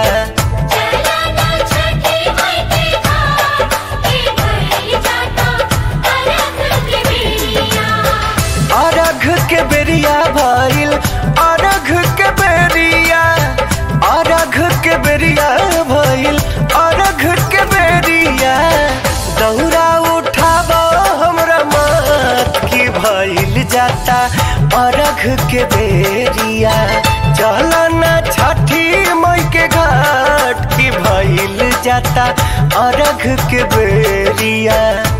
अरघ के बेरिया भइल अरघ के बेरिया। अरघ के बेरिया भइल अरघ के बेरिया। दौरा उठाबो हमरा मत की भइल जाता अरघ के बेरिया। चला ना छठी मई के घाट की भइल जाता अरघ के बेरिया।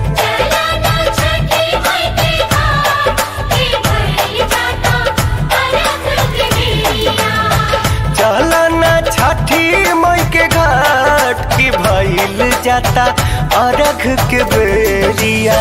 चला ना छठी मई के घाट की भइल जाता अरघ के बेरिया।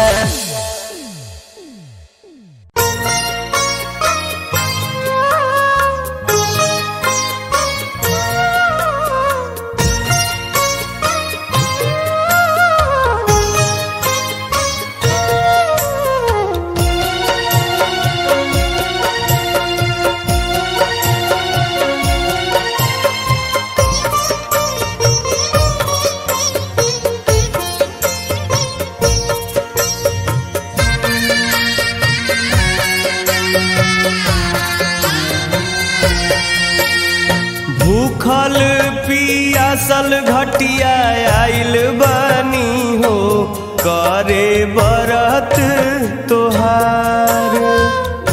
भूखल पियासल घटिया आइल बनी हो करे बरत तोहार।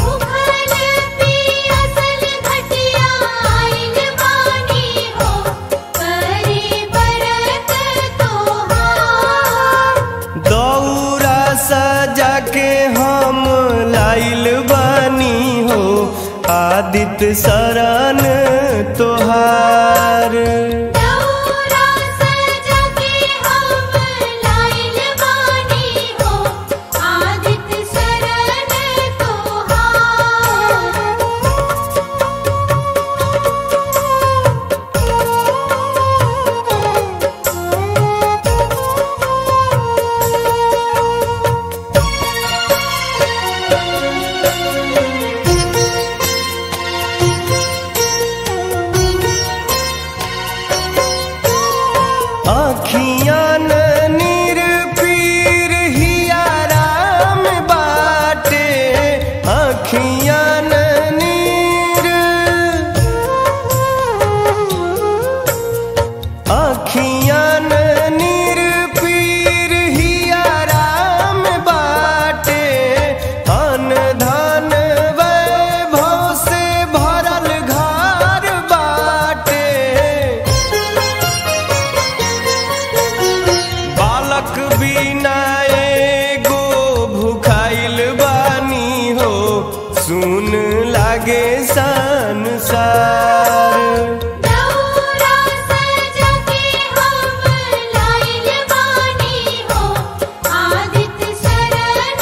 आदित्य शरण तोहार। दौरा सजा के हम लाइल बानी हो, आदित्य शरण तोहार। आँखियाँ न निरपीर हिया राम बाटे, आँखियाँ न नीर, आँखियाँ न निरपीर हिया राम बाटे, अन धन वैभव से भरल घर बाटे। बालक बिना एगो भुखाइल बानी हो, सुन लागे संसार। दौरा सजा के हम लाइल बानी हो, आदित्य शरण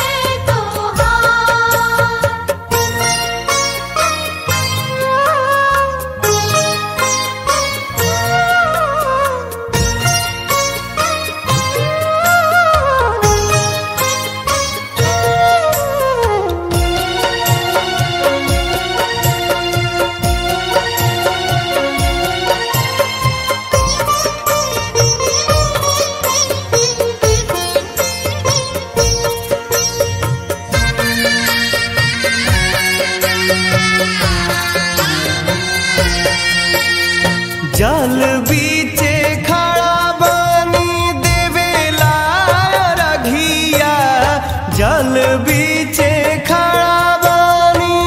जल बीचे खड़ा बानी देवेला रघिया, जल बीचे खड़ा बानी,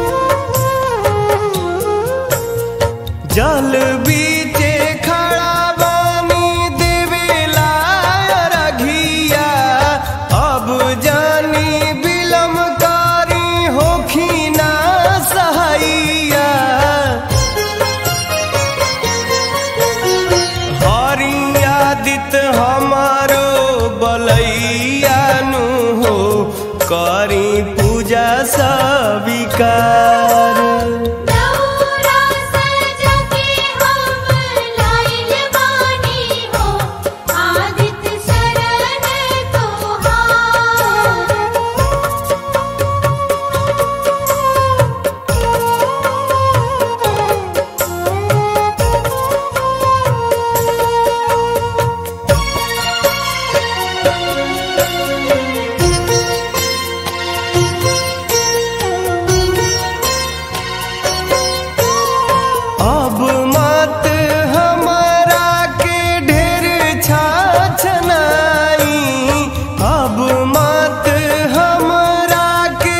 जल बीचे खड़ा बानी देवेला रघिया। अब जानी बिलम कारी होखी ना सहैया, आदित्य हमारो बलैया नु हो, करी पूजा सविकार। दौरा सजा के हम लाइल बानी हो, आदित्य शरण तोहार। अब मत हमरा के ढेर छाछनाई, अब मत हमरा के,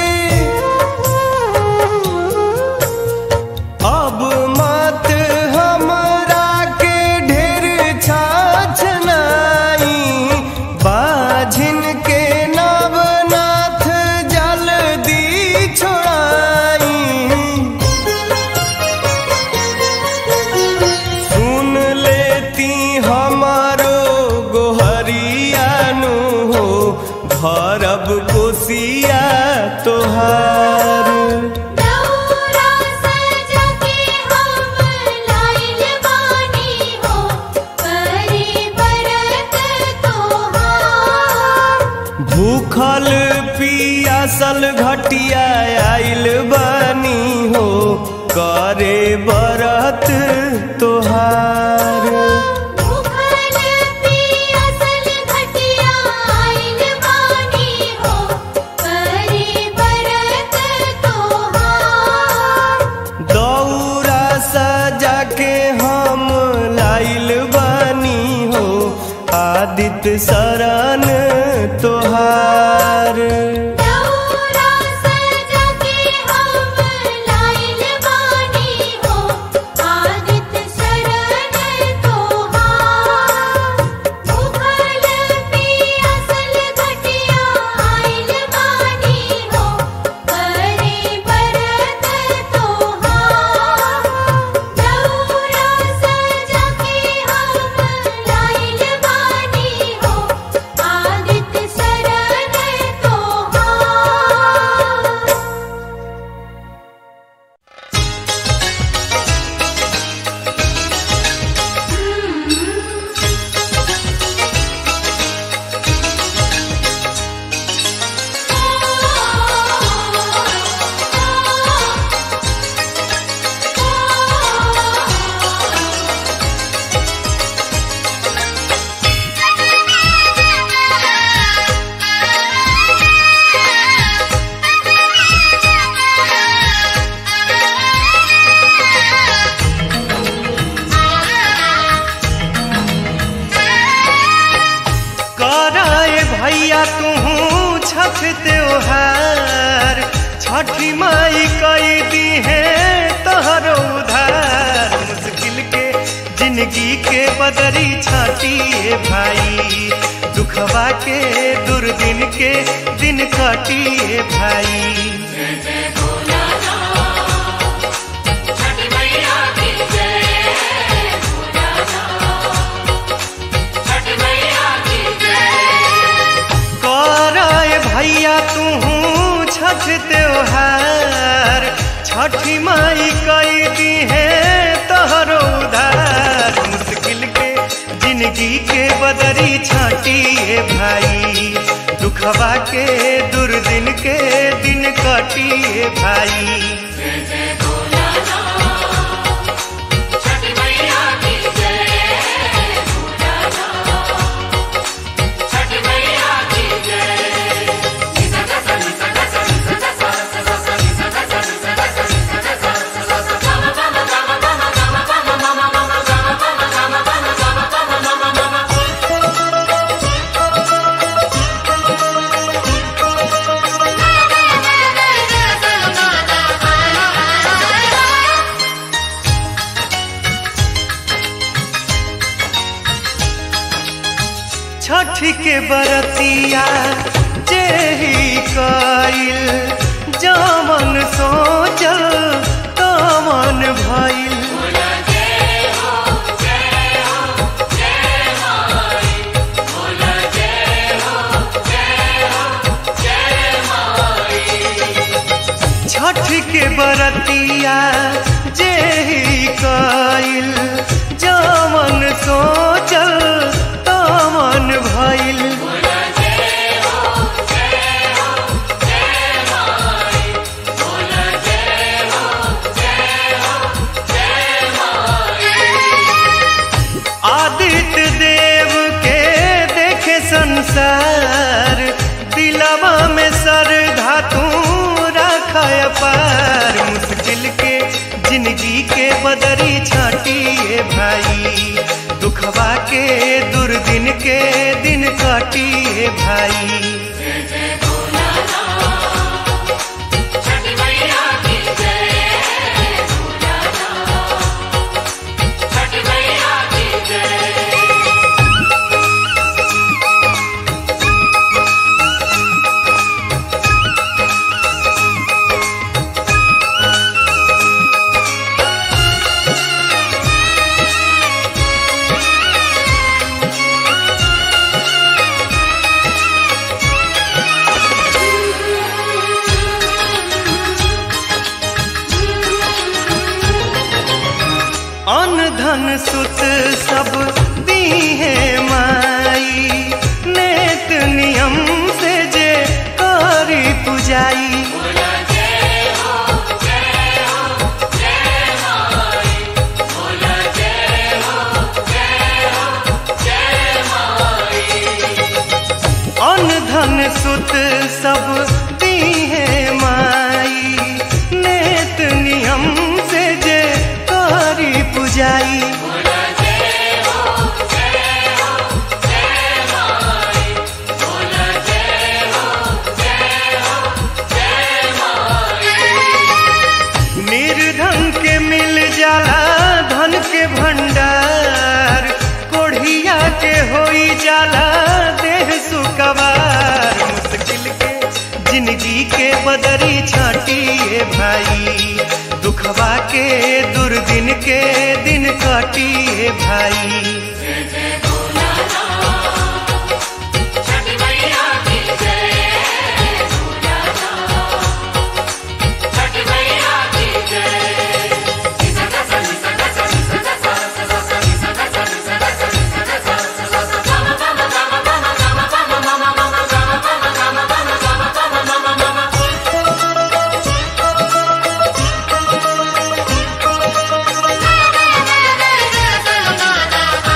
अब मत हमरा के ढेर छाछनाई। बाझिन के नवनाथ जल्दी छोड़ाई, सुन लेती हमारो गोहरिया नु हो, भरब कोसिया तोहार। दौरा सजा के हम लाइल बानी हो, करी बरत तोहार। भूखल पियासल घटिया आइल बानी हो, करे बरत तोहार। भूखल पियासल घटिया आइल बानी हो, करी बरत तोहार। दौरा सजा के हम लाइल बानी हो, आदित्य शरण तोहार। दौरा सजा के हम लाइल बानी हो, आदित्य शरण तोहार। भूखल पियासल घटिया आइल बानी हो, करी बरत तोहार। तू छठ त्योहार, छठी माई कई दी है तोहरो उधार। मुश्किल के जिंदगी के बदरी छाटिए भाई, दुखवा के दुर्दिन के दिन काटिए भाई। भैया तू छठ त्योहार, छठी माई कई दी है तोहरो उधार। मुश्किल के जिंदगी के बदरी छाटिए भाई, दुखवा के दुर्दिन के दिन काटिए भाई। छठी के बरतिया जेही कइल, जमन सोचल तमन भइल। छठी के बरतिया जेही कइल, जमन सोचल तमन भइल। आदित्य देव के देखे संसार, दिलवा में श्रद्धा तू रखय पार। मुश्किल के जिंदगी के बदरी छाटिए भाई, दुखवा के दुर्दिन के दिन काटिए भाई। अन्न धन सुत सब दी है माई, नेत नियम से जे करी पुजाई। अन्न धन सुत सब दी है माई, नेत नियम से जे करी पुजाई। निर्धन के मिल जाला धन के भंडार, कोढ़िया के होई जाला देह सुकवार। मुश्किल के जिंदगी के बदरी छाटिए भाई, दुखवा के दुर्दिन के दिन काटिए भाई। Bye.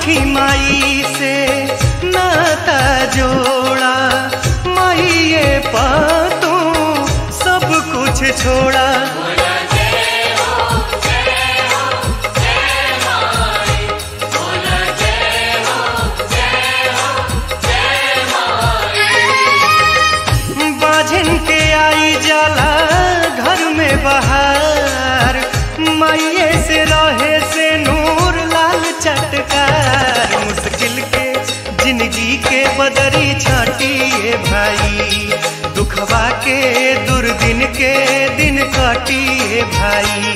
छठी माई से नाता जोड़ा, माइये पा तू सब कुछ छोड़ा। बाझन के आई जाला घर में बहार, माइये से रहे से नूर लाल चटकार। मुश्किल के जिंदगी के बदरी छाटिए भाई, दुखवा के दुर्दिन के दिन काटिए भाई।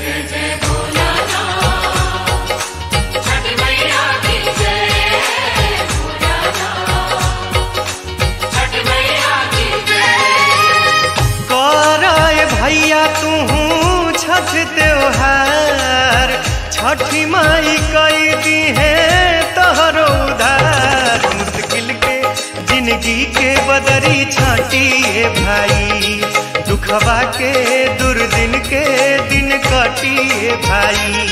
भैया तू छठ त्योहार, छठी माई कई दी है तोहरो उधार। मुश्किल के जिंदगी के बदरी छाटिए भाई, दुखवा के दुर्दिन के दिन काटिए भाई।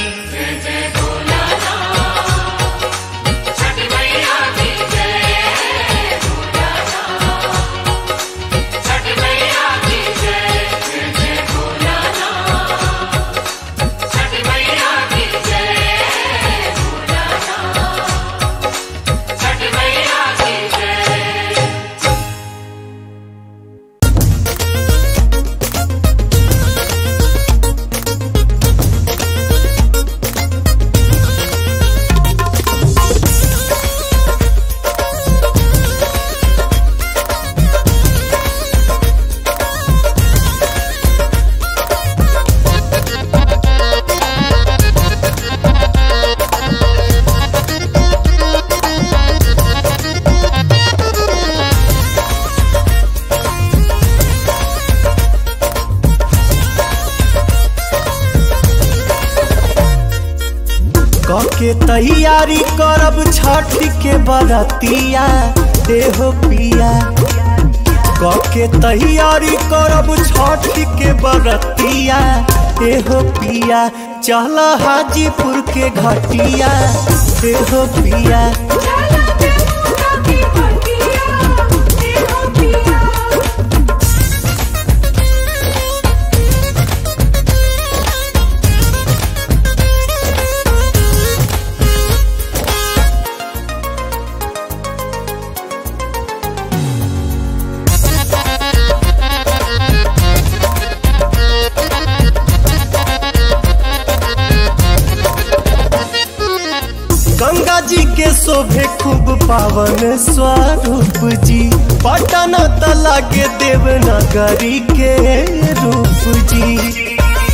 के तैयारी करब छठ के बरतिया देहो पिया, के तैयारी करब छठ के बरतिया देहो पिया। चल हाजीपुर के घटिया देहो पिया। गंगा जी के शोभे खूब पावन स्वरूप जी, पटना तला के देवनागरी के रूप जी।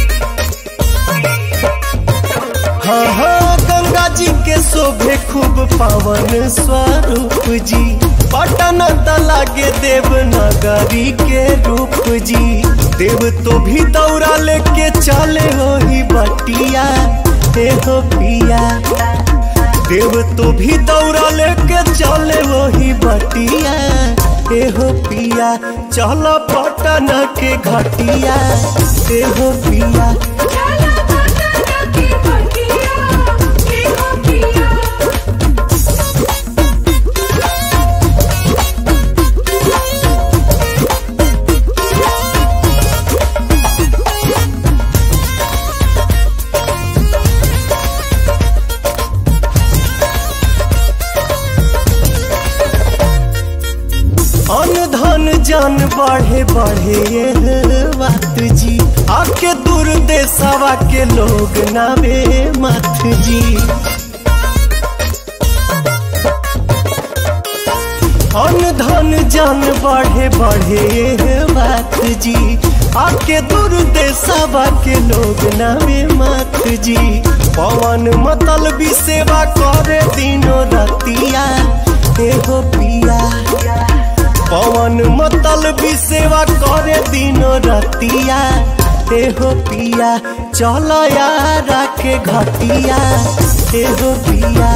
हाँ हाँ गंगा जी के शोभे खूब पावन स्वरूप जी, पटना तला के देवनागरी के रूप जी। देव तो भी दौरा लेके चले हो ही बटिया देहो पिया, देव तो भी दौड़ा लेके चले वही बटिया एहो पिया। चल पटना के घटिया एहो पिया। जान बढ़े बढ़े ये बात जी, आके दूर देशवा के लोग नावे मत जी। अन धन जान बढ़े बढ़े ये बात जी, आके दूर देशवा के लोग नावे मत जी। पवन मतलबी सेवा करे दिनों रतिया एहो पिया, पवन मतलबी सेवा करे दिनो रतिया एहो पिया। चल यारा के घटिया एहो पिया।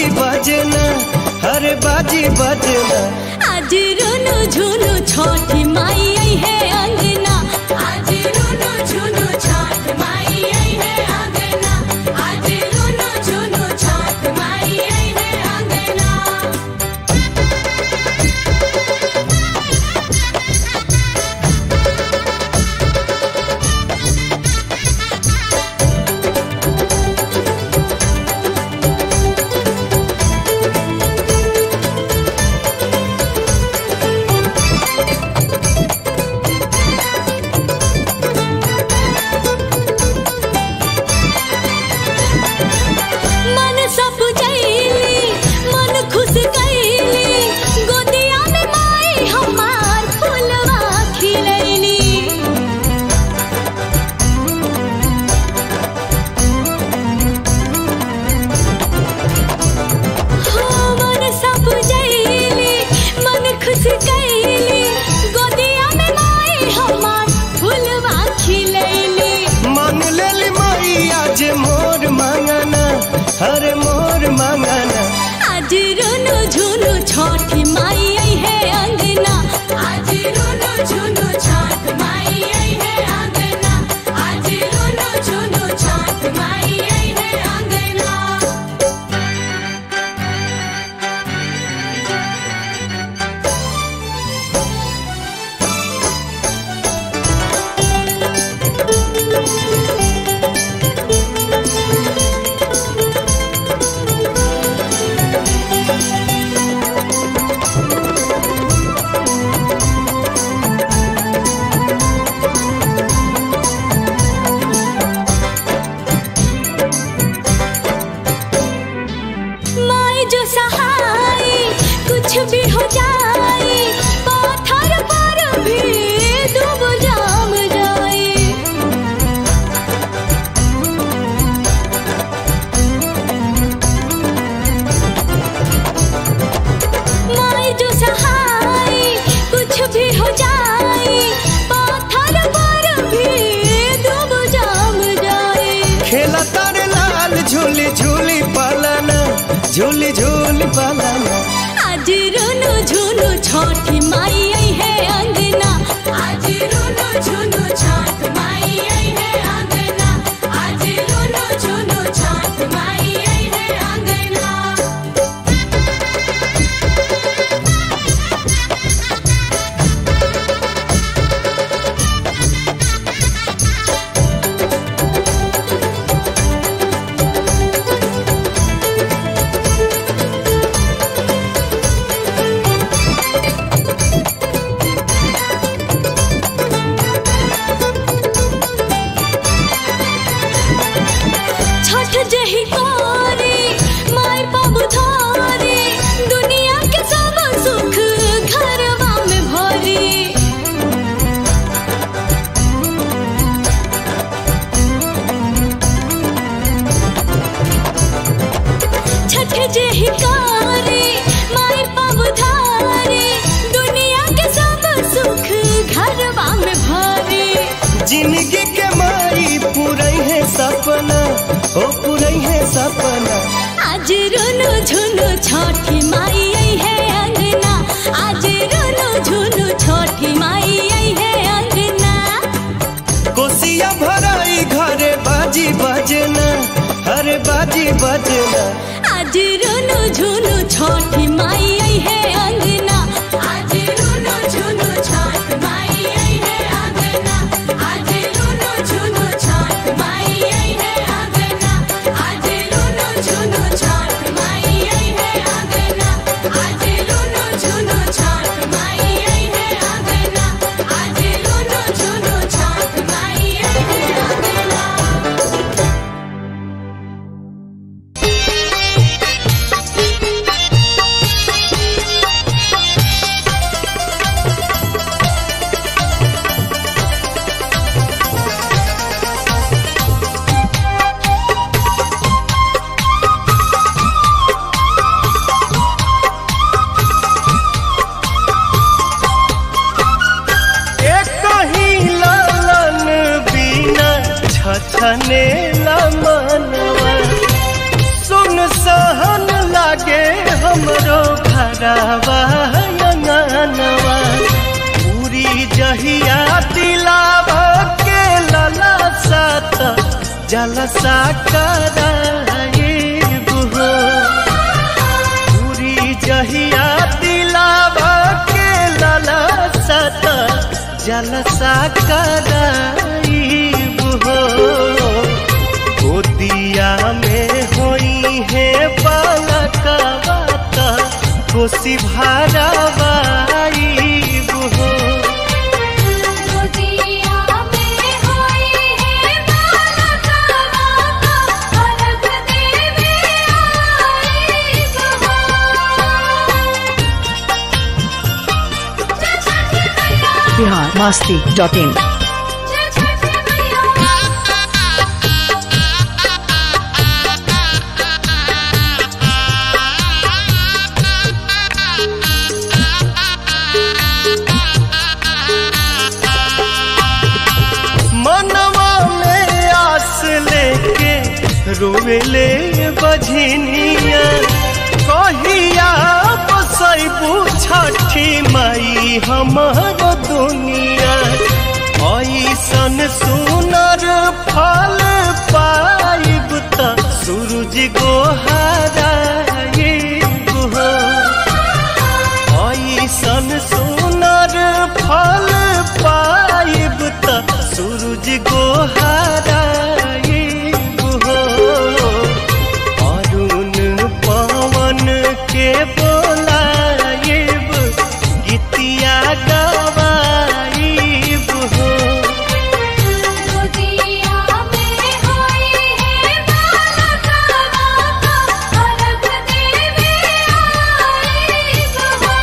बाजी बजना, अरे बाजी बजना। आज रुनु झुनु छठी माई आई है अंगना, आज रुनु झुनु छठ माई आई है अंगना, आज रुनु झुनु छठ माई आई है अंगना। अरे मोर मांगना, आज रुनु झुनु छठी माई आई है अंगना, आज रुनु झुनु छठ माई आई है अंगना, आज रुनु झुनु छठ माई आई है अंगना। कुछ भी हो जाए पत्थर पर भी डूब जाम जाए, माई जो सहाय कुछ भी हो जाए पत्थर पर भी डूब जाम जाए। खेला तारे लाल झूली झूली पालना, झूली झूली पालना। आज रुनु झुनु छठी माई आई है अंगना, आज रुनु झुनु छठ माई आई है अंगना, आज रुनु झुनु छठ माई आई है अंगना। जही कोरी माई बाबू धारी, दुनिया के सब सुख घरवा में भरी। छठ जही कोरी माई बाबू धारी, दुनिया के सब सुख घरवा में भरी। जिंदगी के माई पूरई है सपना, ओ पूरई है सपना। आज रुनु झुनु छठी माई आई है अंगना, आज रुनु झुनु छठी माई आई है अंगना। कोसिया भराई घरे बाजी बजना, अरे बाजी बजना। आज रुनु झुनु छठी माई आई है अंगना, आज रुनु झुनु छठ माई आई है अंगना, आज रुनु झुनु छठ माई आई है अंगना, आज रुनु झुनु छठ माई आई है अंगना, आज रुनु झुनु छठ माई आई है अंगना, आज रुनु झुनु छठ माई आई है अंगना। छने ला मनवा सुन सहन ला लागे हमरो घरवा अंगनवा पूरी जहिया दिलावा के लला सात जलसा कराइब हो पूरी जहिया दिलावा के लला सात जलसा कराइब हो गोदिया में होई है बालकवा त कोसी भरावाइब हो गोदिया में होई है बालकवा अलग देवे आइब हो। Bihar Masti dot in. मनवा में आस लेके रोवेले बझनिया कहिया बसैबू छठी माई हमर दुनिया ऐसन सुनर फल पाइब त सूरज गोहाराइब हो ऐसन सुनर फल पाइब त सूरज गोहाराइब हो अरुण पवन के बोलाइब गीतिया गवाइब हो गोदिया में होई है बालकवा अलग देवे आइब हो।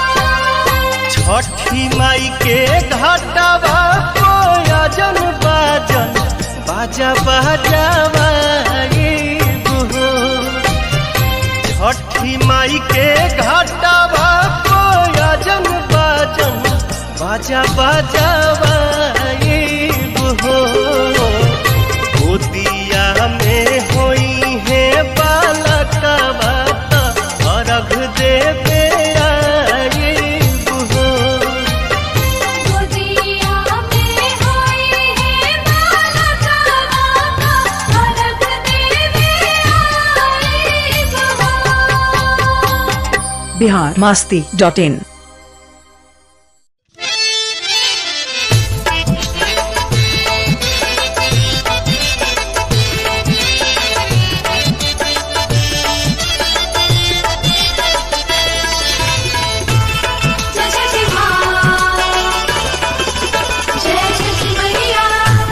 छठी माई के घाटवा कोयजन बाजन बाजा बजावाइब हो छठी माई के घाटवा कोयजन बाजन बाजा बजावाइब हो गोदिया में होई है बालकवा त अर्घ देवे आइब हो गोदिया में होई है बालकवा अलग देवे आइब हो। Bihar Masti dot in. जय छठी माँ, जय छठी मैया।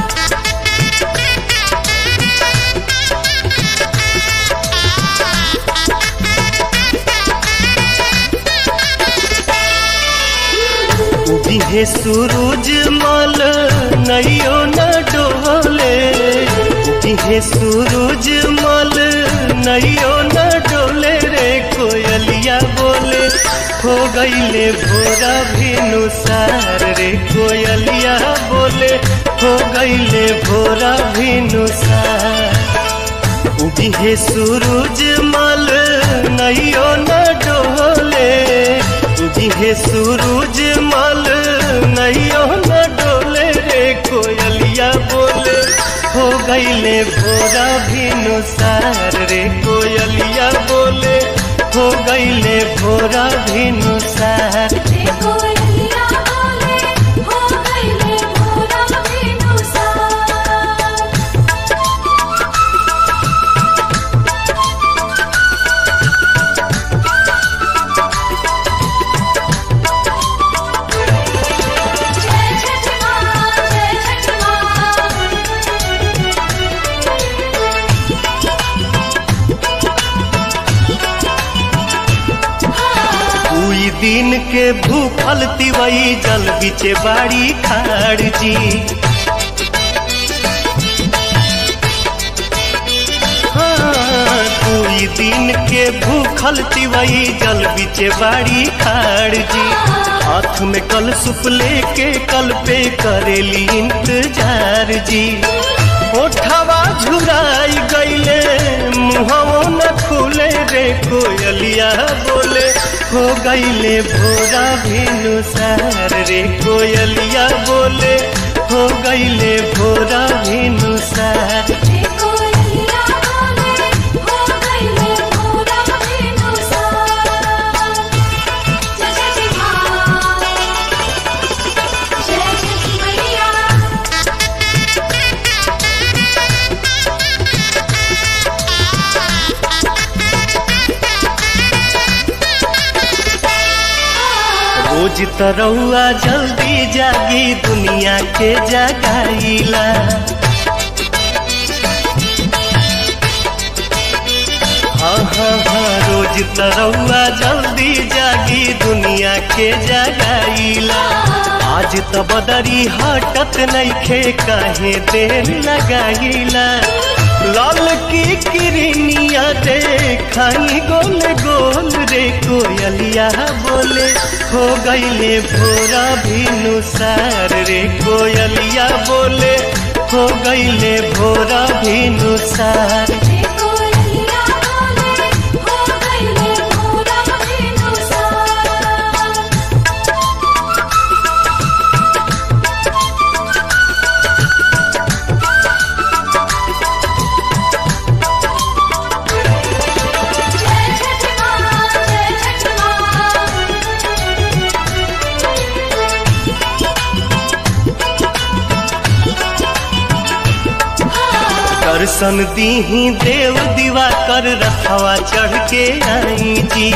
उगिहे सूरज मल नैयो न डोले उगिहे सूरज मल नैयो न डोले रे कोयलिया बोले हो गईले भोरा भिनुसार रे कोयलिया बोले हो गईले भोरा भिनुसार उगिहे सूरज मल नैयो न डोले उगिहे सूरज मल नैयो न डोले रे कोयलिया बोले हो गईले भोरा भिनुसार रे कोयलिया बोले हो गईले भोरा भिनुसार रे कोयलिया बोले हो गईले भोरा भिनुसार। जय छठी माँ, जय छठी माँ। दुई दिन के भूखल तिवई जल बिचे बाड़ी खाड़ जी हाँ, दुई दिन के भूखल तिवई जल बिचे बाड़ी खाड़ जी हाथ में कल सुप लेके कल पे करेली इंतजार जी ओठवा झुराई गईले मुहवो न खुले रे कोयलिया बोले हो गईले भोरा भिनुसार रे कोयलिया बोले हो गईले भोरा भिनुसार रोज तरौआ जल्दी जागी दुनिया के जगाईला हाँ हाँ हाँ रोज तरौआ जल्दी जागी दुनिया के जगाईला आज त बदरी हटत नइखे काहे देर लगाईला लाल की किरनिया देखाई गोल गोल रे कोयलिया बोले हो गईले भोरा भिनुसार रे कोयलिया बोले हो गईले भोरा भिनुसार दर्शन दीही देव दीवा कर रखवा चढ़ के आई जी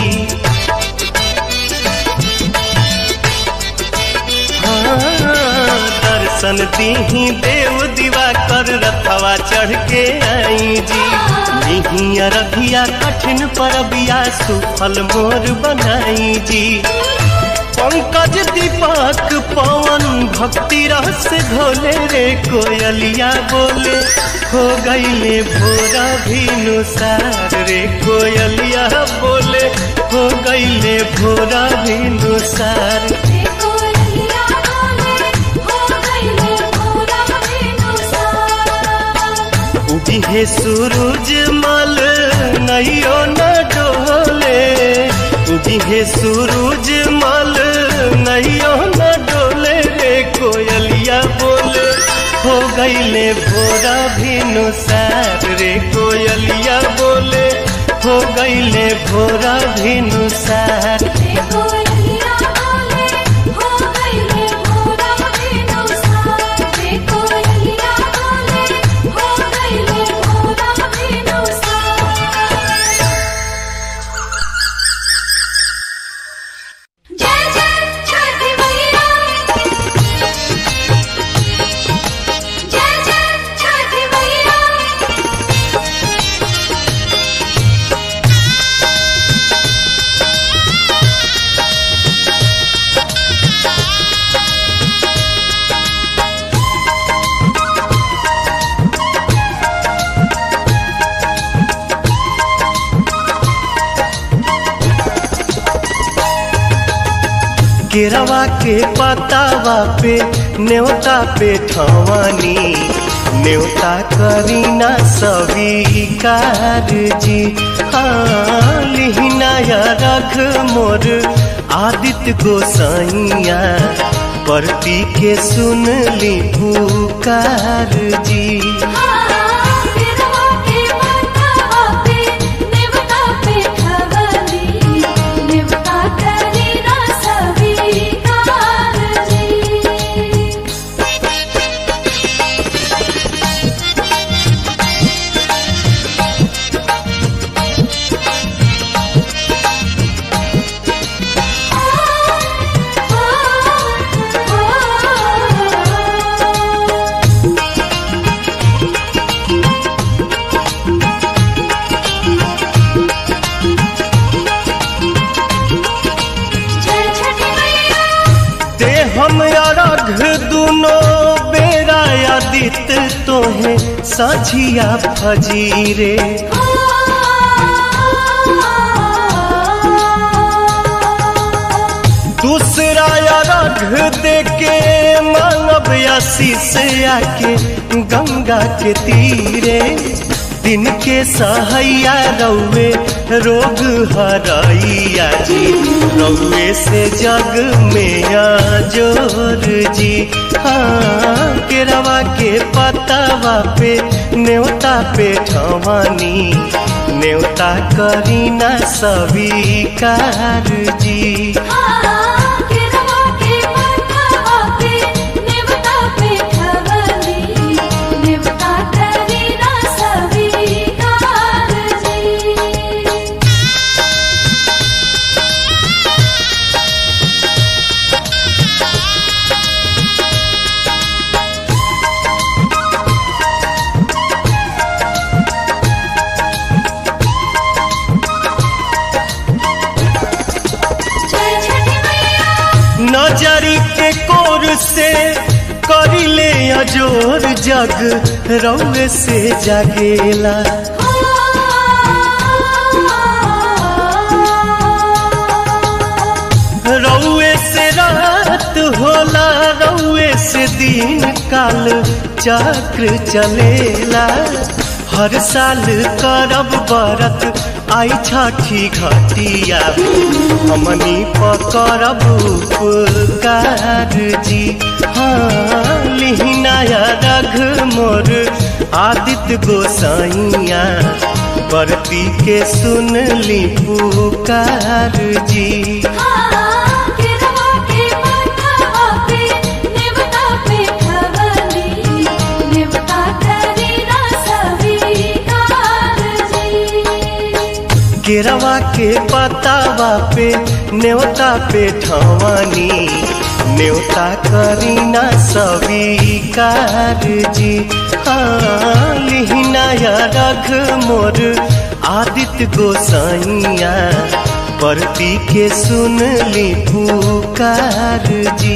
हाँ, दर्शन दीही देव दीवा कर रखवा चढ़ के आई जी नहीं रखिया कठिन परबिया सुफल मोर बनाई जी पंकज दीपक पवन भक्ति रस घोले रे कोयलिया बोले हो गईले भोरा भिनुसार रे कोयलिया बोले हो गईले भोरा भिनुसार उगी है सूरज मल नैयो न डोले उगी है सूरज मल नैयो न डोले रे कोयलिया बोले हो गईले भोरा भिनुसार रे कोयलिया बोले हो गईले भोरा भिनुसार केरवा के पतावा पे न्योता पे ठवानी न्योता करीना स्वीकार जी हाँ लिहिनाया रख मोर आदित्य गोसाइया परती के सुन ली पुकार जी तोहे साझिया फजीरे दूसरा रघ दे के मांगब आशीष आके गंगा के तीरे जिनके सहैया रउए रोग हरैया जी, रउए से जग में जोर जी। हाँ केरवा के पतावा पे न्योता पे ठवानी, न्योता करीना स्वीकार जी। नजरी के कोर से करिले अजोर, जग रउए से जागेला। रउए से रात होला, रउए से दिन काल चक्र चलेला। हर साल करब बरत आई छठी घटिया, हमनी पकड़ब उपकार जी। हाँ लिहिनाया रघ मोर आदित्य गोसाइया, बरती के सुन ली पुकार जी। केरवा के पतावा पे न्योता पे ठवानी, न्योता करीना स्वीकार जी। हाँ लिहिनाया रघ मोर आदित्य गोसाइया, बरती के सुन ली पुकार जी।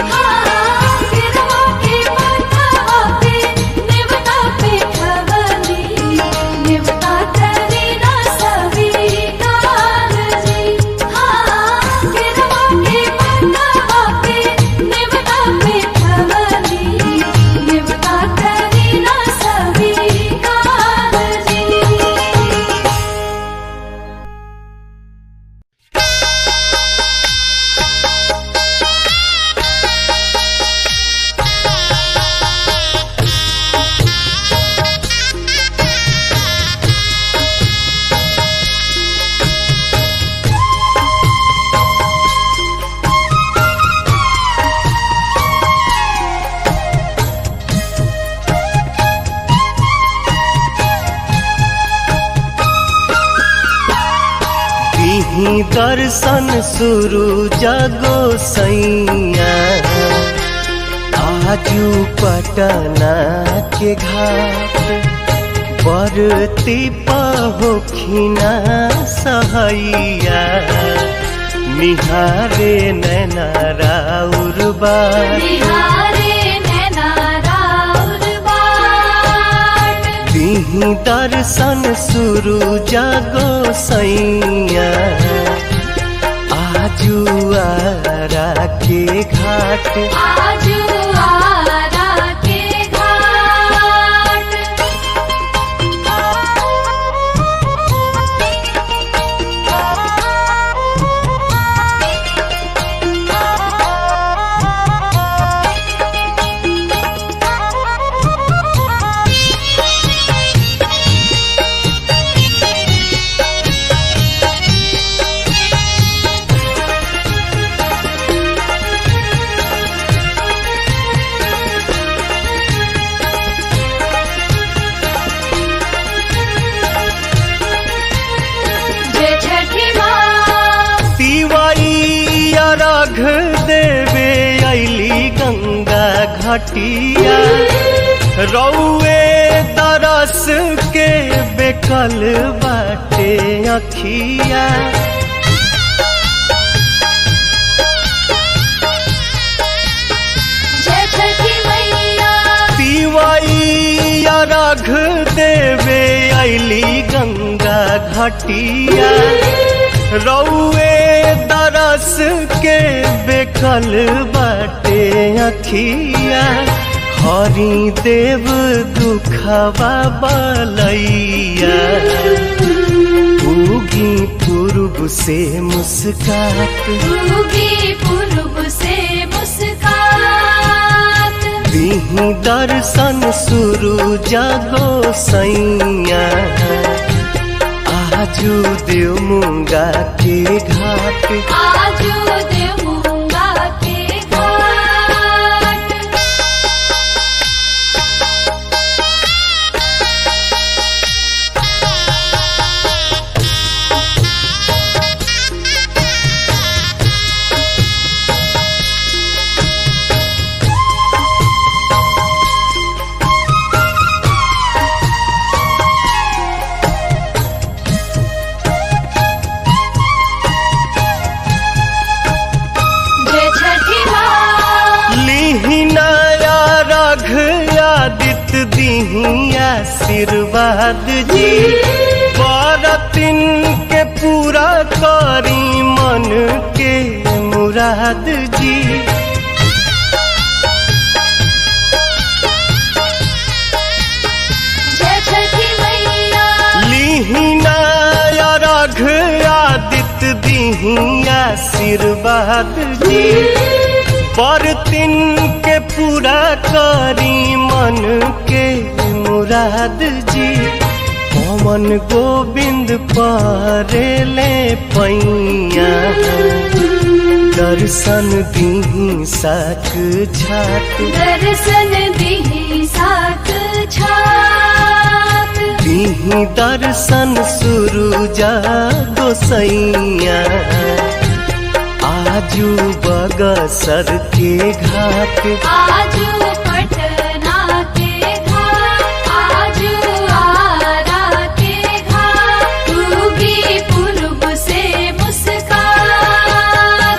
दर्शन शुरू जगो सैया, आजू पटना के घाट, बरती पहोखिना सहैया, निहारे नैना राउर बाट। दिही दर्शन शुरू जगो सैया, आजू आरा के घाट, आजू आरा के घाट। देवे अली गंगा घटिया, रउए तरस के बेकल बाटे अखिया। तिवैया रघ देवे अली गंगा घटिया, रउए दरस के बेकल बाटे अखिया। हरि देव दुखवा बलैया, पूरब से मुस्कात, उगे पूरब से मुस्कात। दीही दर्शन शुरू जागो सैया, आजू देव मुंगा के घाट, आजू देव मुंगा के घाट। आशीर्वाद जी, बरतिन के पूरा करी मन के मुराद जी। जय छठी मैया। लीहिना रघ आदित्य दीही आशीर्वाद जी, बरतिन के पूरा करी मन के मुराद जी। पवन गोविंद परेले पैया, दर्शन दीही साक छाक, दर्शन दीही साक छाक। दीही दर्शन शुरू जागो सैया, आजू बगसर के घाट, आजू पटना के घाट, आजू आरा के घाट। उगी पूरब से मुस्कात।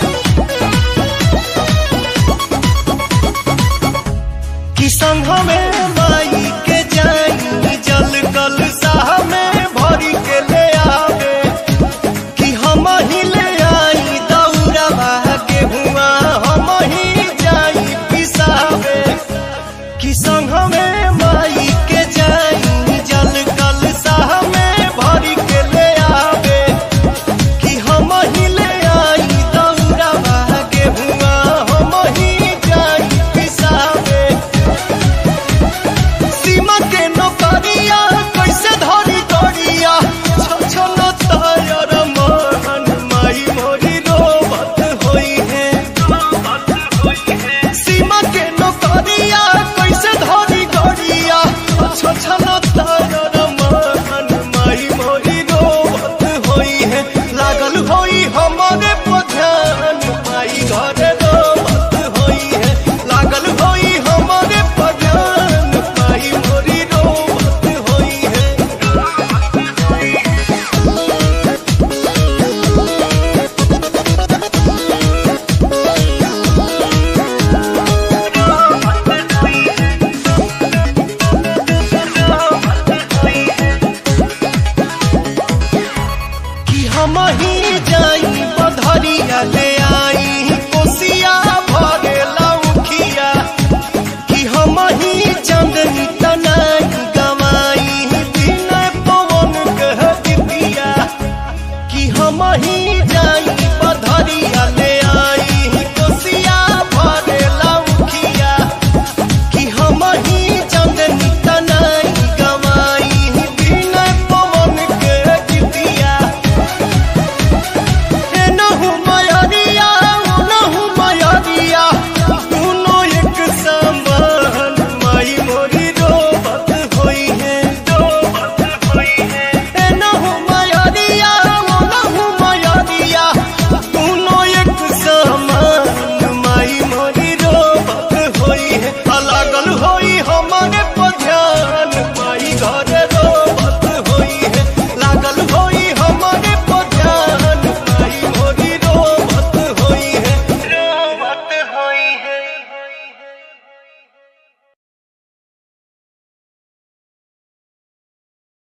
संघ में